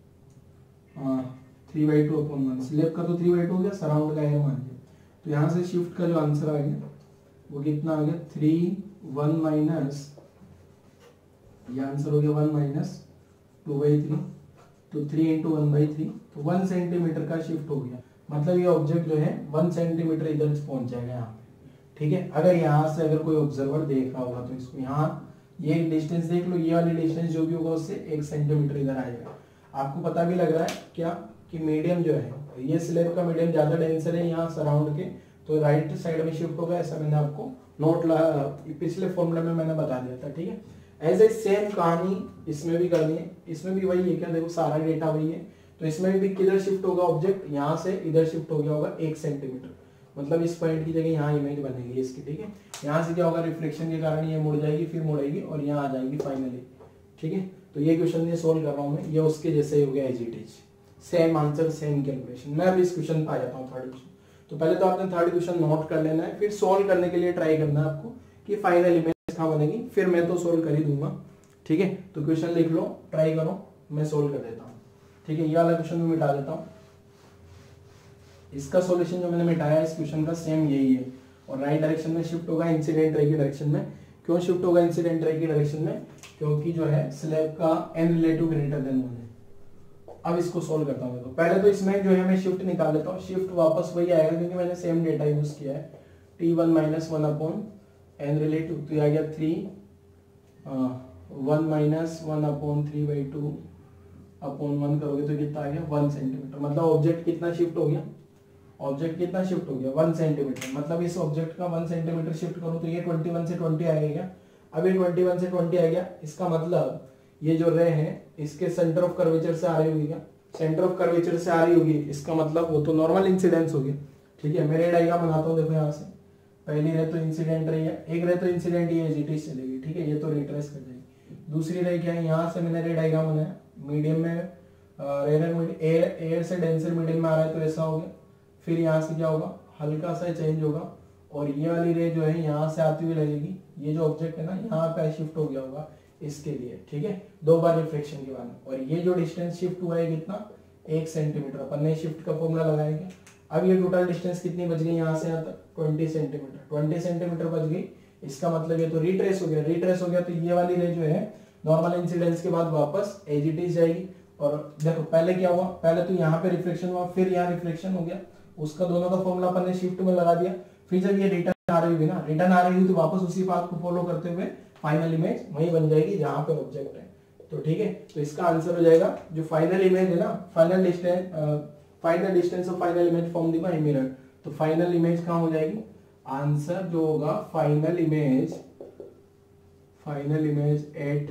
three by two upon one. Slab का तो थ्री बाई टू हो गया, सराउंड का है मान लिया। तो यहाँ से शिफ्ट का जो आंसर आ गया वो कितना आ गया, थ्री वन माइनस, ये आंसर हो गया one minus two by three, तो three into one by three, तो वन सेंटीमीटर का शिफ्ट हो गया। मतलब ये ऑब्जेक्ट जो है वन सेंटीमीटर इधर पहुंच जाएगा यहाँ पे, ठीक है। अगर यहाँ से अगर कोई ऑब्जर्वर देख रहा होगा तो इसको यहाँ ये डिस्टेंस देख लो, ये वाली डिस्टेंस जो भी होगा उससे एक सेंटीमीटर इधर आएगा। आपको पता भी लग रहा है क्या कि मीडियम जो है, ये स्लैब का मीडियम ज्यादा डेंसर है यहाँ सराउंड के, तो राइट साइड में शिफ्ट होगा, ऐसा मैंने आपको नोट पिछले फॉर्मूले में मैंने बता दिया था, ठीक है। ऐसे सेम कहानी इसमें भी करनी है, इसमें भी वही है क्या, देखो सारा डेटा वही है, तो इसमें भी किधर शिफ्ट होगा ऑब्जेक्ट, यहाँ से इधर शिफ्ट हो गया होगा एक सेंटीमीटर, मतलब इस पॉइंट की जगह यहाँ इमेज बनेगी इसकी, ठीक है। यहाँ से क्या होगा, रिफ्लेक्शन के कारण ये मुड़ जाएगी, फिर मुड़ेगी और यहाँ आ जाएगी फाइनली, ठीक है। तो ये क्वेश्चन ये सोल्व कर रहा हूँ मैं, ये उसके जैसे हो गया as it is, same answer same calculation. मैं अभी इस क्वेश्चन पे आ जाता हूँ, थर्ड क्वेश्चन। तो पहले तो आपने थर्ड क्वेश्चन नोट कर लेना है, फिर सोल्व करने के लिए ट्राई करना है आपको कि फाइनल इमेज कहाँ बनेगी, फिर मैं तो सोल्व कर ही दूंगा, ठीक है। तो क्वेश्चन लिख लो, ट्राई करो, मैं सोल्व कर देता हूँ, ठीक है। ये वाला क्वेश्चन में मिटा देता हूँ, इसका सॉल्यूशन जो मैंने मिटाया इस क्वेश्चन का सेम यही है, और राइट डायरेक्शन में शिफ्ट होगा इंसिडेंट रे की डायरेक्शन में। क्यों शिफ्ट होगा इंसिडेंट रे की डायरेक्शन में, क्योंकि जो है स्लैब का n relative greater than one है। अब इसको सोल्व करता हूँ, तो पहले तो इसमें जो है मैं शिफ्ट निकाल लेता हूँ, शिफ्ट वापस वही आएगा क्योंकि मैंने सेम डेटा यूज किया है, T one minus one upon N relative, तो ये आ गया three, one minus one upon three by two upon one करोगे तो कितना आ गया, वन सेंटीमीटर। मतलब ऑब्जेक्ट कितना शिफ्ट हो गया, ऑब्जेक्ट कितना शिफ्ट हो गया, वन सेंटीमीटर। मतलब इस ऑब्जेक्ट का वन सेंटीमीटर शिफ्ट करूं तो ये ट्वेंटी वन से ट्वेंटी आएगा। अब ये ट्वेंटी वन से ट्वेंटी आ गया, इसका मतलब ये जो रे है इसके सेंटर ऑफ कर्वेचर से आ रही होगी, क्या सेंटर ऑफ कर्वेचर से आ रही होगी, इसका मतलब वो तो नॉर्मल इंसिडेंस हो गया, ठीक है। मैं रे डायग्राम बनाता हूँ, देखो यहाँ से पहली रे तो इंसिडेंट रही है, एक रे तो इंसिडेंट ये एजिटिस चलेगी, ठीक है, ये तो रिट्रेस कर जाएगी। दूसरी रे क्या है, यहाँ से मैंने रे डायग्राम बनाया, मीडियम में एयर एयर से डेंसर मीडियम में आ रहा है तो ऐसा हो गया, फिर यहाँ से क्या होगा, हल्का सा चेंज होगा, और ये वाली रे जो है यहाँ से आती हुई लगेगी, ये जो ऑब्जेक्ट है ना यहाँ पे शिफ्ट हो गया होगा इसके लिए, ठीक है, दो बार रिफ्लेक्शन के बाद। और ये जो डिस्टेंस शिफ्ट हुआ है कितना, एक सेंटीमीटर, अपन ने शिफ्ट का फॉर्मूला लगाएंगे। अब ये टोटल डिस्टेंस कितनी बच गई यहाँ से यहाँ तक, ट्वेंटी सेंटीमीटर, ट्वेंटी सेंटीमीटर बच गई, इसका मतलब ये तो रिट्रेस हो गया, रिट्रेस हो गया तो ये वाली रे जो है नॉर्मल इंसिडेंस के बाद वापस एज इट इज जाएगी। और देखो पहले क्या हुआ, पहले तो यहाँ पे रिफ्लेक्शन हुआ, फिर यहाँ रिफ्लेक्शन हो गया, उसका दोनों का फॉर्मूला अपन ने शिफ्ट में लगा दिया। फिर जब ये रिटर्न आ रही होगी ना, रिटर्न आ रही हुई तो वापस उसी पाथ को फॉलो करते हुए फाइनल इमेज वही बन जाएगी जहां पे ऑब्जेक्ट है, तो ठीक है। तो इसका आंसर हो जाएगा जो फाइनल इमेज है ना, final distance final distance of final image from the mirror, तो फाइनल इमेज कहां हो जाएगी, आंसर जो होगा final image, final image at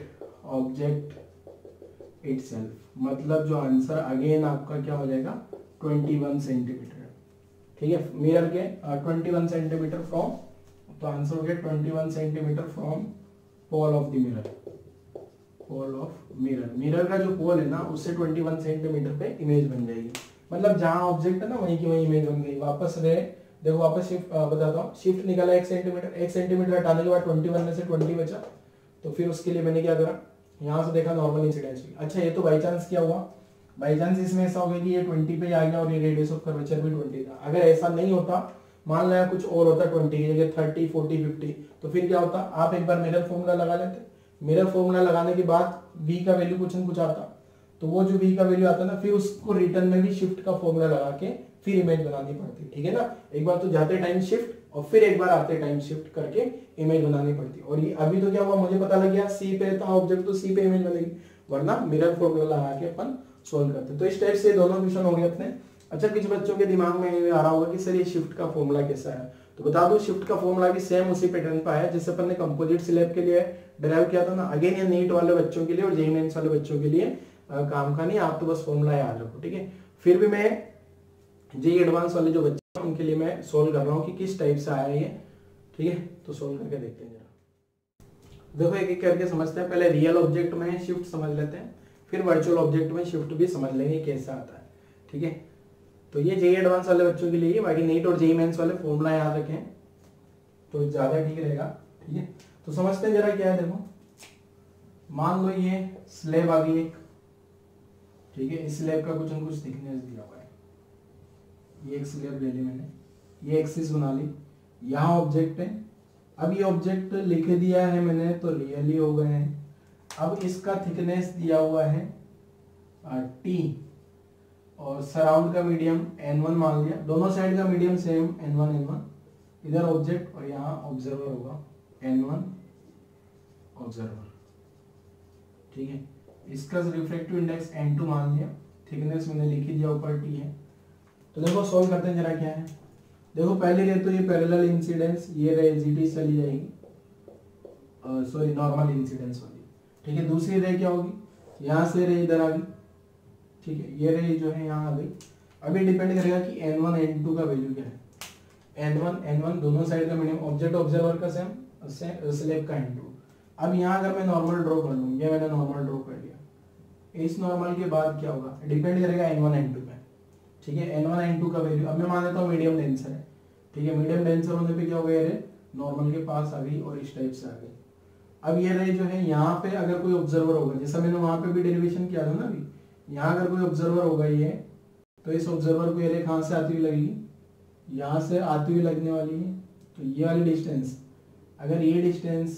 object itself, मतलब जो आंसर अगेन आपका क्या हो जाएगा, ट्वेंटी वन सेंटीमीटर, ठीक है, मिरर के ट्वेंटी वन सेंटीमीटर फ्रॉम, तो आंसर हो गया twenty one centimetre from pole of the mirror, pole of mirror, mirror का जो पोल है ना उससे ट्वेंटी वन सेंटीमीटर पे इमेज बन जाएगी, मतलब जहां ऑब्जेक्ट है ना वहीं की वहीं इमेज बन गई। वापस रे देखो वापस शिफ्ट बताता हूँ, शिफ्ट निकाला एक सेंटीमीटर, एक सेंटीमीटर हटाने के बाद ट्वेंटी वन में से ट्वेंटी बचा, तो फिर उसके लिए मैंने क्या करा, यहाँ से देखा नॉर्मल इंसिडेंस। अच्छा ये तो बाई चांस क्या हुआ, बाई चांस इसमें ऐसा हो गया कि ये ट्वेंटी पे आ गया और ये रेडियस ऑफ कर्वेचर भी ट्वेंटी था। अगर ऐसा नहीं होता, मान लिया कुछ और होता ट्वेंटी की जगह थर्टी फोर्टी फिफ्टी, तो फिर क्या होता, आप एक बार मिरर फॉर्मूला लगा लेते, मिरर फॉर्मूला लगाने के बाद v का वैल्यू कुछ न कुछ आता, तो वो जो v का वैल्यू आता ना, फिर उसको रिटर्न में भी शिफ्ट का फॉर्मूला लगा के फिर इमेज बनानी पड़ती, ठीक है ना। एक बार तो जाते टाइम शिफ्ट और फिर एक बार आते टाइम शिफ्ट करके इमेज बनानी पड़ती। और ये अभी तो क्या हुआ, मुझे पता लग गया सी पे था ऑब्जेक्ट तो सी पे इमेज बनेगी, वरना मिरर फॉर्मूला लगा के अपन सोल्व करते। तो इस टाइप से दोनों क्वेश्चन हो गए अपने। अच्छा कुछ बच्चों के दिमाग में आ रहा होगा कि सर ये शिफ्ट का फॉर्मूला कैसा है, तो बता दो शिफ्ट का फॉर्मूला भी सेम उसी पैटर्न पर है जैसे अपन ने कंपोजिट स्लैब के लिए डिराइव किया था ना। अगेन ये नीट वाले बच्चों के लिए और जेईई मेंस वाले बच्चों के लिए आ, काम का नहीं, आप तो बस फॉर्मूला याद रखो, ठीक है। फिर भी मैं जेईई एडवांस वाले जो बच्चे हैं उनके लिए मैं सोल्व कर रहा हूँ कि किस टाइप से आया ये, ठीक है। तो सोल्व करके देखते हैं जरा, देखो एक एक करके समझते हैं। पहले रियल ऑब्जेक्ट में शिफ्ट समझ लेते हैं, फिर वर्चुअल ऑब्जेक्ट में शिफ्ट भी समझ लेंगे कैसा आता है, ठीक है। तो ये जेईई एडवांस वाले बच्चों के लिए, बाकी नीट और जेईई मेंस वाले फॉर्मूला याद रखें तो ज्यादा ठीक रहेगा, ठीक है। तो समझते हैं जरा क्या है, देखो मान लो ये स्लैब आ गई एक, ठीक है, इस स्लैब का कुछ न कुछ थिकनेस दिया हुआ है, ये एक स्लैब ले ली मैंने, ये एक्सिस बना ली, यहाँ ऑब्जेक्ट है। अब ये ऑब्जेक्ट लिख दिया है मैंने तो रियली हो गए हैं। अब इसका थिकनेस दिया हुआ है टी और सराउंड का मीडियम एन वन मान लिया, दोनों साइड का medium same n one N one, इधर ऑब्जेक्ट और यहाँ ऑब्जर्वर होगा एन वन ऑब्जर्वर, ठीक है। इसका रिफ्रैक्टिव इंडेक्स एन टू मान लिया, थिकनेस मैंने लिख ही दिया ऊपर टी है। तो देखो सोल्व करते हैं जरा क्या है। देखो पहली रे तो ये पैरेलल इंसिडेंस, ये रे एजीटी चली जाएगी, सॉरी नॉर्मल इंसिडेंस वाली, ठीक है। दूसरी रे क्या होगी, यहाँ से रे इधर आ गई, ठीक है, ये रे जो है यहाँ आ गई। अभी डिपेंड करेगा कि एन वन एन टू का वैल्यू क्या है, एन वन एन वन दोनों साइड का मीडियम, ऑब्जेक्ट ऑब्जर्वर का सेम, स्लेब का एन टू। अब यहाँ अगर मैं नॉर्मल ड्रॉ कर लूँ, ये मैंने नॉर्मल ड्रॉ कर लिया, इस नॉर्मल के बाद क्या होगा, डिपेंड करेगा एन वन एन टू पे, ठीक है। एन वन एन टू का वैल्यू अब मैं मान लेता हूँ मीडियम डेंसर है, ठीक है। मीडियम डेंसर होने पे क्या हो गया, रे नॉर्मल के पास आ गई और इस टाइप से आ गई। अब ये रे जो है यहाँ पे अगर कोई ऑब्जर्वर होगा, जैसा मैंने वहां पे भी डेरिवेशन किया था ना, अभी यहाँ अगर कोई ऑब्जर्वर होगा ये, तो इस ऑब्जर्वर को ये रे कहाँ से आती हुई लगेगी, यहाँ से आती हुई लगने वाली है। तो ये वाली डिस्टेंस, अगर ये डिस्टेंस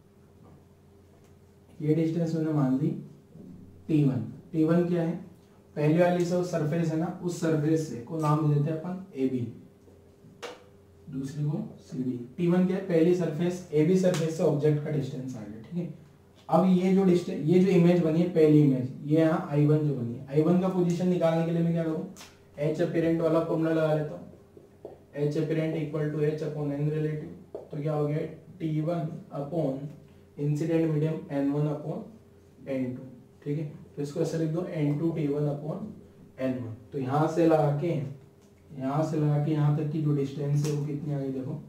ये डिस्टेंस मैंने मान ली टी वन, टी वन क्या है, पहली वाली से सरफेस है ना, उस सरफेस से को नाम दे देते हैं अपन ए बी, दूसरी को सी डी। टी वन क्या है, पहली सरफेस ए बी सरफेस से ऑब्जेक्ट का डिस्टेंस आ गया, ठीक है। अब ये जो डिस्टेंस, ये जो इमेज बनी है पहली इमेज, ये यहाँ आई वन जो बनी है, आई वन का पोजीशन निकालने के लिए मैं क्या करूँ, एच अपीरेंट वाला फॉर्मूला लगा लेता हूँ, h apparent equal to H upon N relative. तो क्या हो गया, T one upon incident medium N one upon N two, ठीक है। तो इसको ऐसे लिख दो n two T one upon N one. तो यहाँ से लगा के यहाँ से लगा के यहाँ तक की जो डिस्टेंस है वो कितनी आ गई, देखो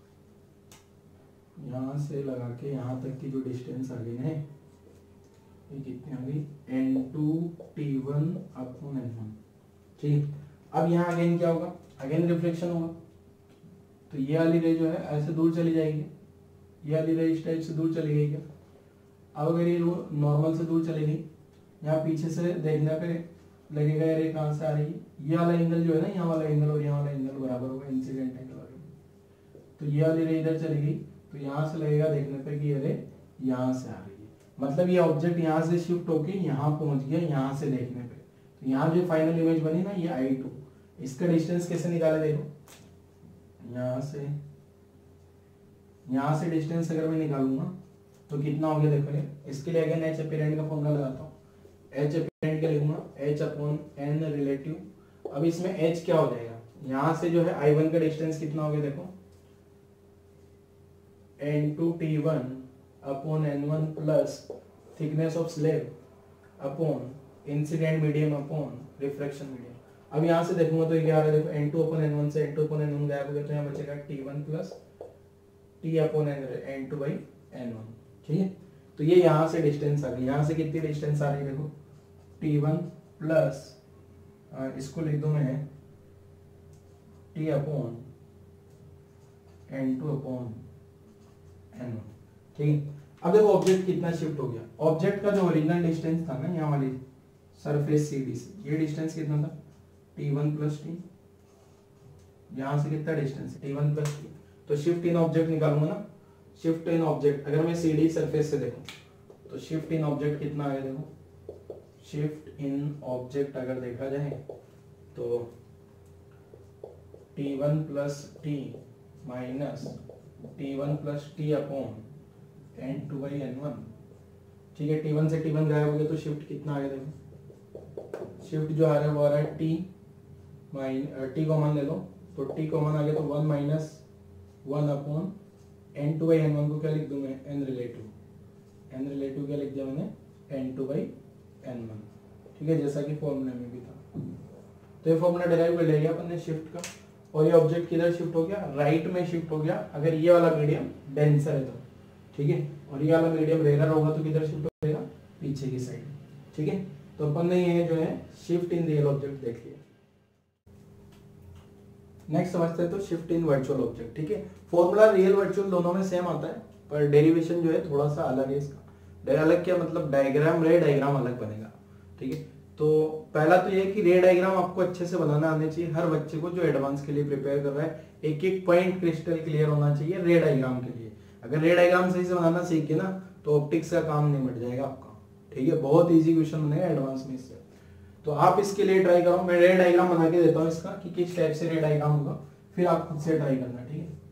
यहाँ से लगा के यहाँ तक की जो डिस्टेंस आ गई है ये कितनी आ गई, N two T one upon N one, ठीक। अब यहाँ अगेन क्या होगा, अगेन रिफ्लेक्शन होगा। तो ये वाली रे जो है ऐसे दूर चली जाएगी, ये वाली रे इस टाइप से दूर चली गई क्या। अब अगर ये नॉर्मल से दूर चली गई, यहाँ पीछे से देखने पे लगेगा ये रे कहाँ से आ रही है, ये वाला एंगल जो है ना, यहाँ वाला एंगल और यहाँ वाला एंगल बराबर होगा इंसिडेंट एंगल वाले। तो ये वाली रे इधर चली गई, तो यहाँ से लगेगा देखने पे कि ये रे यहाँ से आ रही है, मतलब ये ऑब्जेक्ट यहाँ से शिफ्ट होके यहाँ पहुंच गया, यहाँ से देखने पे। तो यहाँ जो फाइनल इमेज बनी ना, ये आई टू, इसका डिस्टेंस कैसे निकाले, देखो यहाँ से यहाँ से डिस्टेंस अगर मैं निकालूंगा तो कितना हो गया, देखो ये। इसके लिए अगेन एच अपीरेंट का फॉर्मूला लगाता हूँ, एच अपीरेंट क्या लिखूंगा, एच अपॉन एन रिलेटिव। अब इसमें एच क्या हो जाएगा, यहाँ से जो है आई वन का डिस्टेंस कितना हो गया, देखो n two T one upon N one plus thickness of slab upon incident medium upon reflection medium. अब यहाँ से देखूंगा तो ये क्या आ रहा है, देखो n two upon N one से N two upon N one गायब हो गया, तो यहाँ बचेगा t one plus t upon n n two by n one, ठीक है। तो ये यहाँ से डिस्टेंस आ गई, यहाँ से कितनी डिस्टेंस आ रही है, देखो टी वन प्लस इसको लिख दो मैं t upon N two upon N one, ठीक है। अब देखो ऑब्जेक्ट कितना शिफ्ट हो गया, ऑब्जेक्ट का जो ओरिजिनल डिस्टेंस था ना यहाँ वाली सरफेस सी डी से, ये डिस्टेंस कितना था, टी वन प्लस टी, यहाँ से कितना डिस्टेंस है टी वन प्लस टी। तो शिफ्ट इन ऑब्जेक्ट निकालूंगा ना, शिफ्ट इन ऑब्जेक्ट अगर मैं सी डी सरफेस से देखूं तो शिफ्ट इन ऑब्जेक्ट कितना आ गया, देखो शिफ्ट इन ऑब्जेक्ट अगर देखा जाए तो T one plus t minus T one plus t upon N two by n one, ठीक है। टी वन से टी वन गायब हो गया तो शिफ्ट कितना आ गया, देखो शिफ्ट जो आ रहा है वो आ रहा है टी माइन टी कॉमन ले लो, तो टी कॉमन आ गया तो one minus one upon N two by n one को क्या लिख दूं मैं, एन रिलेटिव, एन रिलेटिव क्या लिख दिया मैंने, n two by n one, ठीक है, जैसा कि फॉर्मूला में भी था। तो ये फॉर्मूला डिराइव कर लिया अपन ने शिफ्ट का, और ये ऑब्जेक्ट किधर शिफ्ट हो गया, राइट में शिफ्ट हो गया अगर ये वाला मीडियम डेंसर है तो, ठीक है। और ये वाला मीडियम रेयर होगा तो किधर शिफ्ट हो जाएगा, पीछे की साइड, ठीक है। तो अपन ने ये जो है शिफ्ट इन रियल ऑब्जेक्ट देख लिया। नेक्स्ट समझते हैं तो शिफ्ट इन वर्चुअल ऑब्जेक्ट, ठीक है। फॉर्मूला रियल वर्चुअल दोनों में सेम आता है, पर डेरिवेशन जो है थोड़ा सा अलग है इसका। अलग क्या मतलब, डायग्राम रे डायग्राम अलग बनेगा, ठीक है। तो पहला तो ये कि रे डायग्राम आपको अच्छे से बनाना आने चाहिए हर बच्चे को जो एडवांस के लिए प्रिपेयर कर रहा है, एक एक पॉइंट क्रिस्टल क्लियर होना चाहिए रे डायग्राम के लिए। अगर रे डायग्राम सही से बनाना सीख के ना तो ऑप्टिक्स का काम निपट जाएगा आपका, ठीक है। बहुत इजी क्वेश्चन बनेगा एडवांस में इससे, तो आप इसके लिए ट्राई करो। मैं रे डायग्राम बना के देता हूँ इसका कि किस टाइप से रे डायग्राम होगा, फिर आप खुद से ट्राई करना, ठीक है।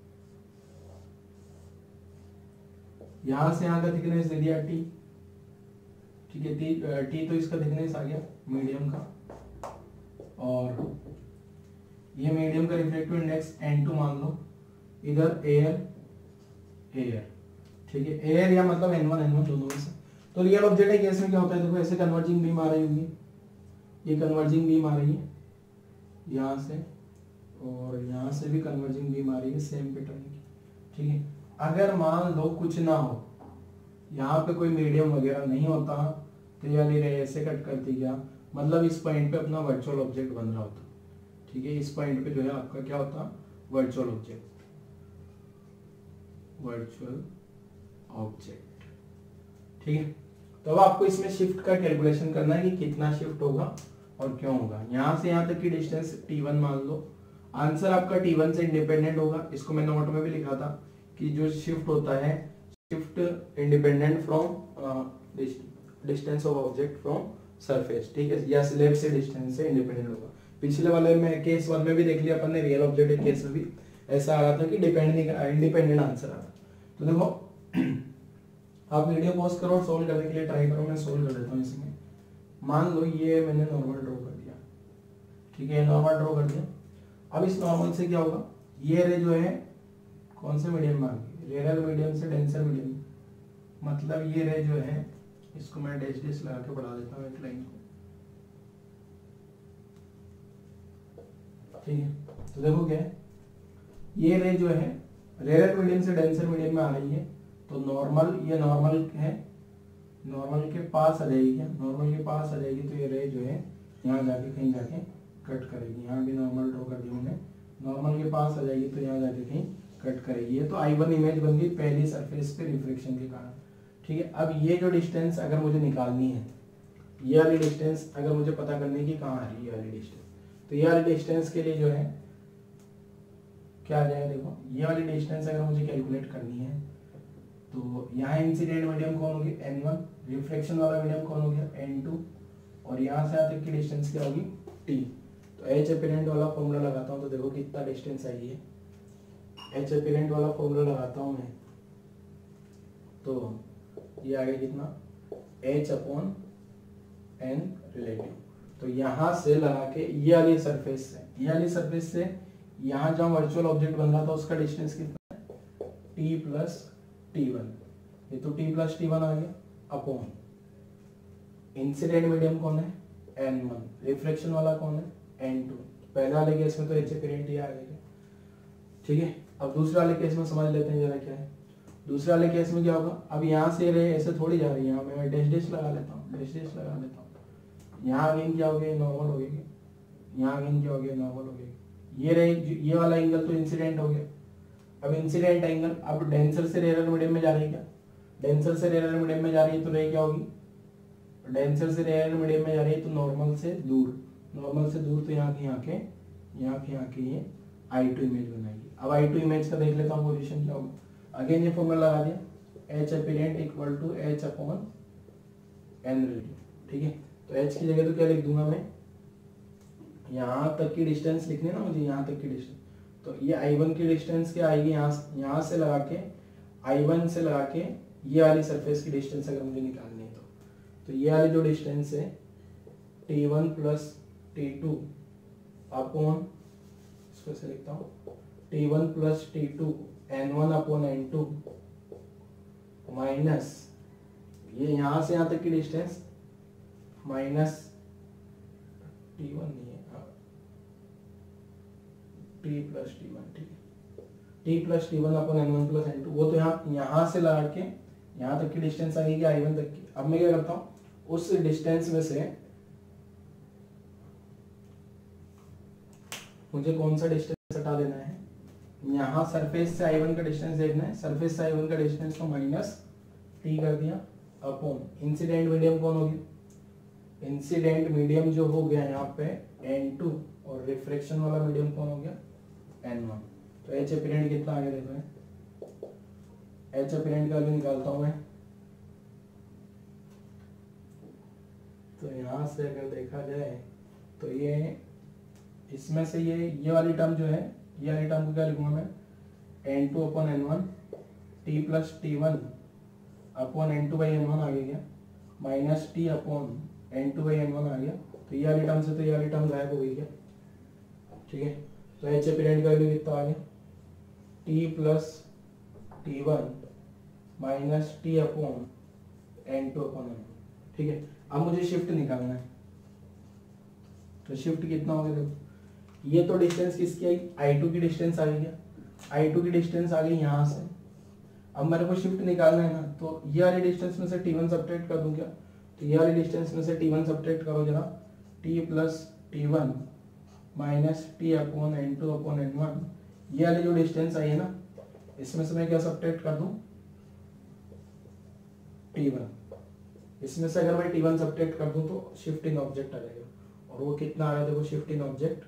यहां से यहां का थिकनेस दे दिया टी, ठीक है, टी टी तो इसका थिकनेस आ गया मीडियम का, और ये मीडियम का रिफ्रैक्टिव इंडेक्स एन टू मान लो, इधर एयर एयर, ठीक है, एयर या मतलब एन वन एन वन दोनों में से। तो रियल ऑब्जेक्ट है केस में क्या होता है, देखो ऐसे कन्वर्जिंग बीम आ रही होगी, ये कन्वर्जिंग बीम आ रही है यहाँ से, और यहाँ से भी कन्वर्जिंग बीम आ रही है सेम पैटर्न की, ठीक है। अगर मान लो कुछ ना हो, यहाँ पे कोई मीडियम वगैरह नहीं होता, तो यानी रे ऐसे कट करती क्या, मतलब इस पॉइंट पे अपना वर्चुअल ऑब्जेक्ट बन रहा होता, ठीक है। इस पॉइंट पे जो है आपका क्या होता, वर्चुअल ऑब्जेक्ट, वर्चुअल ऑब्जेक्ट, ठीक है। तो अब आपको इसमें शिफ्ट का कैलकुलेशन करना है कि कितना शिफ्ट होगा और क्यों होगा। यहाँ से यहाँ तक की डिस्टेंस टी वन मान लो, आंसर आपका टी वन से इंडिपेंडेंट होगा। इसको मैं नोट में भी लिखा था कि जो शिफ्ट होता है, shift independent from distance of object from surface, ठीक है, या स्लैब से डिस्टेंस से इंडिपेंडेंट होगा। पिछले वाले में केस वन में भी देख लिया अपन ने, रियल ऑब्जेक्ट केस में भी ऐसा आ रहा था कि डिपेंडिंग इंडिपेंडेंट आंसर आ रहा। तो देखो आप वीडियो पॉज करो और सोल्व करने के लिए ट्राई करो, मैं सोल्व कर देता हूँ इसमें। मान लो ये मैंने नॉर्मल ड्रॉ कर दिया, ठीक है, नॉर्मल ड्रॉ कर दिया। अब इस नॉर्मल से क्या होगा, ये रे जो है कौन से मीडियम में आ गई, रेयर मीडियम से डेंसर मीडियम, मतलब ये रे जो है, इसको मैं डैश डैश लगा के बढ़ा देता हूँ एक लाइन को, ठीक है। तो देखो क्या है, ये रे जो है रेयर मीडियम से डेंसर मीडियम में आ रही है, तो नॉर्मल, ये नॉर्मल है, नॉर्मल के पास आ जाएगी क्या, नॉर्मल के पास आ जाएगी, तो ये रे जो है यहाँ जाके कहीं जाके कट करेगी। यहाँ भी नॉर्मल ड्रॉ कर दी मैंने, नॉर्मल के पास आ जाएगी तो यहाँ जाके कहीं कट करेगी। ये तो आई वन इमेज बन गई पहली सरफेस पे रिफ्लेक्शन के कारण, ठीक है। अब ये जो डिस्टेंस अगर मुझे निकालनी है, ये वाली डिस्टेंस अगर मुझे पता करनी है कि कहाँ आ रही है ये वाली डिस्टेंस, तो ये वाली डिस्टेंस के लिए जो है क्या आ जाएगा, देखो ये वाली डिस्टेंस अगर मुझे कैलकुलेट करनी है, तो यहाँ इंसिडेंट मीडियम कौन होगी, एन वन, रिफ्लेक्शन वाला मीडियम कौन हो गया, एन टू, और यहाँ से यहाँ तक की डिस्टेंस क्या होगी, टी। तो एच अपीरेंट वाला फॉर्मूला लगाता हूँ, तो देखो कितना डिस्टेंस आई है, एच अपीरेंट वाला फॉर्मूला लगाता हूँ मैं, तो ये आ गया कितना, एच अपॉन एन रिलेटिव। तो यहाँ से लगा के ये वाली सरफेस से, ये वाली सरफेस से यहाँ जहाँ वर्चुअल ऑब्जेक्ट बन रहा था उसका डिस्टेंस कितना है, टी प्लस टी वन, ये तो टी प्लस टी वन आ गया, अपॉन इंसिडेंट मीडियम कौन है, एन वन, रिफ्लेक्शन वाला कौन है, एन टू। पहले वाले केस में तो एच अपीरेंट ही आ गया, ठीक है। अब दूसरे वाले केस में समझ लेते हैं जरा क्या है। दूसरे वाले केस में क्या होगा, अब यहाँ से रे ऐसे थोड़ी जा रही है, यहाँ मैं डैश डैश लगा लेता हूँ, डैश डैश लगा लेता हूँ। यहाँ अगेन क्या हो गया, नॉर्मल हो गया, यहाँ अगेन क्या हो गया, नॉर्मल हो गया। ये रे ये वाला एंगल तो इंसिडेंट हो गया। अब इंसिडेंट एंगल अब डेंसर से रेयर मीडियम में जा रही है क्या, डेंसर से रेयर मीडियम में जा रही है, तो रे क्या होगी, डेंसर से रेयर मीडियम में जा रही है, तो नॉर्मल से दूर, नॉर्मल से दूर, तो यहाँ की यहाँ के यहाँ की यहाँ के ये आई टू इमेज बनाएगी। अब आई टू इमेज का देख लेता हूँ पोजीशन क्या होगा। अगेन ये फॉर्मूला लगा दिया, h apparent equal to H upon N relative, ठीक है। तो एच की जगह तो क्या लिख दूंगा मैं, यहाँ तक की डिस्टेंस लिखनी है ना मुझे, यहाँ तक की डिस्टेंस, तो ये आई वन की डिस्टेंस क्या आएगी, यहाँ यहाँ से लगा के आई वन से लगा के ये वाली सरफेस की डिस्टेंस अगर मुझे निकालनी है, तो तो ये वाली जो डिस्टेंस है T one plus T two upon, इसको ऐसे लिखता हूँ, t one plus T two n one upon N two minus ये यहाँ से यहाँ तक की डिस्टेंस माइनस टी वन नहीं है, टी प्लस टी वन, ठीक है, t plus t one upon N one plus n two. वो तो यहाँ यहाँ से लगा के यहाँ तक की डिस्टेंस आ गई आई वन तक की। अब मैं क्या करता हूँ, उस डिस्टेंस में से मुझे कौन सा डिस्टेंस हटा देना है, यहाँ सरफेस से आई वन का डिस्टेंस देखना है, सरफेस से आई वन का डिस्टेंस को माइनस टी कर दिया अपॉन इंसिडेंट मीडियम कौन हो गया, इंसिडेंट मीडियम जो हो गया यहाँ पे एन टू, और रिफ्रेक्शन वाला मीडियम कौन हो गया एन वन। तो एच अपीरेंट कितना आ गया देखो, एच अपीरेंट का भी निकालता हूं मैं, तो यहाँ से अगर देखा जाए तो ये इसमें से ये ये वाली टर्म जो है, ये वाली टर्म को क्या लिखूंगा मैं, n two upon N one, t plus t one upon N two by n one आ गया, minus t upon N two by n one आ गया। तो ये वाली टर्म से तो ये वाली टर्म गायब हो गई क्या, ठीक है। तो एच एपिरेंट का वैल्यू कितना आ गया, t plus t one minus t upon N two upon n. ठीक है, अब मुझे शिफ्ट निकालना है, तो शिफ्ट कितना हो गया देखो, ये तो डिस्टेंस किसकी आई, आई टू की डिस्टेंस आ गई क्या, आई टू की डिस्टेंस आ गई यहाँ से। अब मेरे को शिफ्ट निकालना है ना, तो ये वाली डिस्टेंस में से टी वन सब्ट्रैक्ट कर दूं क्या, तो ये वाली डिस्टेंस में से टी वन सब्ट्रैक्ट करो जरा, t plus t one minus t upon N two upon N one, ये वाली जो डिस्टेंस आई है ना, इसमें से मैं क्या सब्ट्रैक्ट कर दूं, टी वन। इसमें से अगर मैं टी वन सब्ट्रैक्ट कर दूं तो शिफ्टिंग ऑब्जेक्ट आ जाएगा, और वो कितना आ रहा है देखो, शिफ्टिंग ऑब्जेक्ट,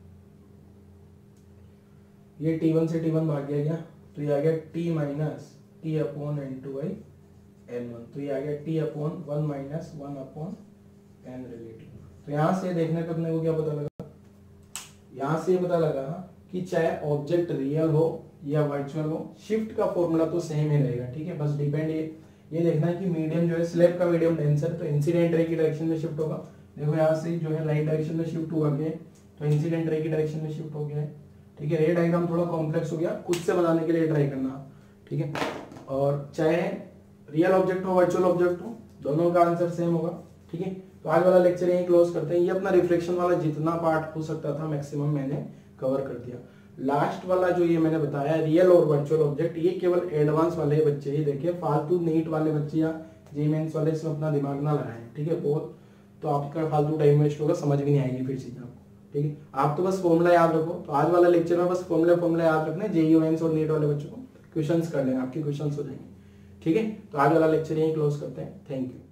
ये टी वन से टी वन भाग गया क्या, तो ये आ गया t minus t upon N two by n one, तो ये आ गया t upon one minus one upon N relative. तो यहाँ से देखने पे अपने को क्या पता लगा, यहाँ से ये पता लगा कि चाहे ऑब्जेक्ट रियल हो या वर्चुअल हो, शिफ्ट का फॉर्मूला तो सेम ही रहेगा। ठीक है, बस डिपेंड ये ये देखना है कि मीडियम जो है स्लैब का मीडियम डेंसर, तो इंसिडेंट रे की डायरेक्शन में शिफ्ट होगा। देखो यहाँ से जो है राइट डायरेक्शन में शिफ्ट हुआ गया, तो इंसिडेंट रे की डायरेक्शन में शिफ्ट हो गया है। ठीक है, रे डायग्राम थोड़ा कॉम्प्लेक्स हो गया, खुद से बनाने के लिए ट्राई करना। ठीक है, और चाहे रियल ऑब्जेक्ट हो वर्चुअल ऑब्जेक्ट हो, दोनों का आंसर सेम होगा। ठीक है, तो आज वाला लेक्चर यहीं क्लोज करते हैं। ये अपना रिफ्लेक्शन वाला जितना पार्ट हो सकता था मैक्सिमम मैंने कवर कर दिया। लास्ट वाला जो ये मैंने बताया रियल और वर्चुअल ऑब्जेक्ट, ये केवल एडवांस वाले बच्चे ही देखे, फालतू नीट वाले बच्चे या जी मेंस वाले इसमें अपना दिमाग ना लगाएं। ठीक है, बहुत तो आपका फालतू टाइम वेस्ट होगा, समझ भी नहीं आएगी फिर चीजें आपको। ठीक है, आप तो बस फॉर्मूला याद रखो। तो आज वाला लेक्चर में बस फॉर्मूला फॉर्मूला याद रखना है, जेईई मेंस और नीट वाले बच्चों को क्वेश्चंस कर लेना, आपके क्वेश्चंस हो जाएंगे। ठीक है, तो आज वाला लेक्चर यहीं क्लोज करते हैं। Thank you.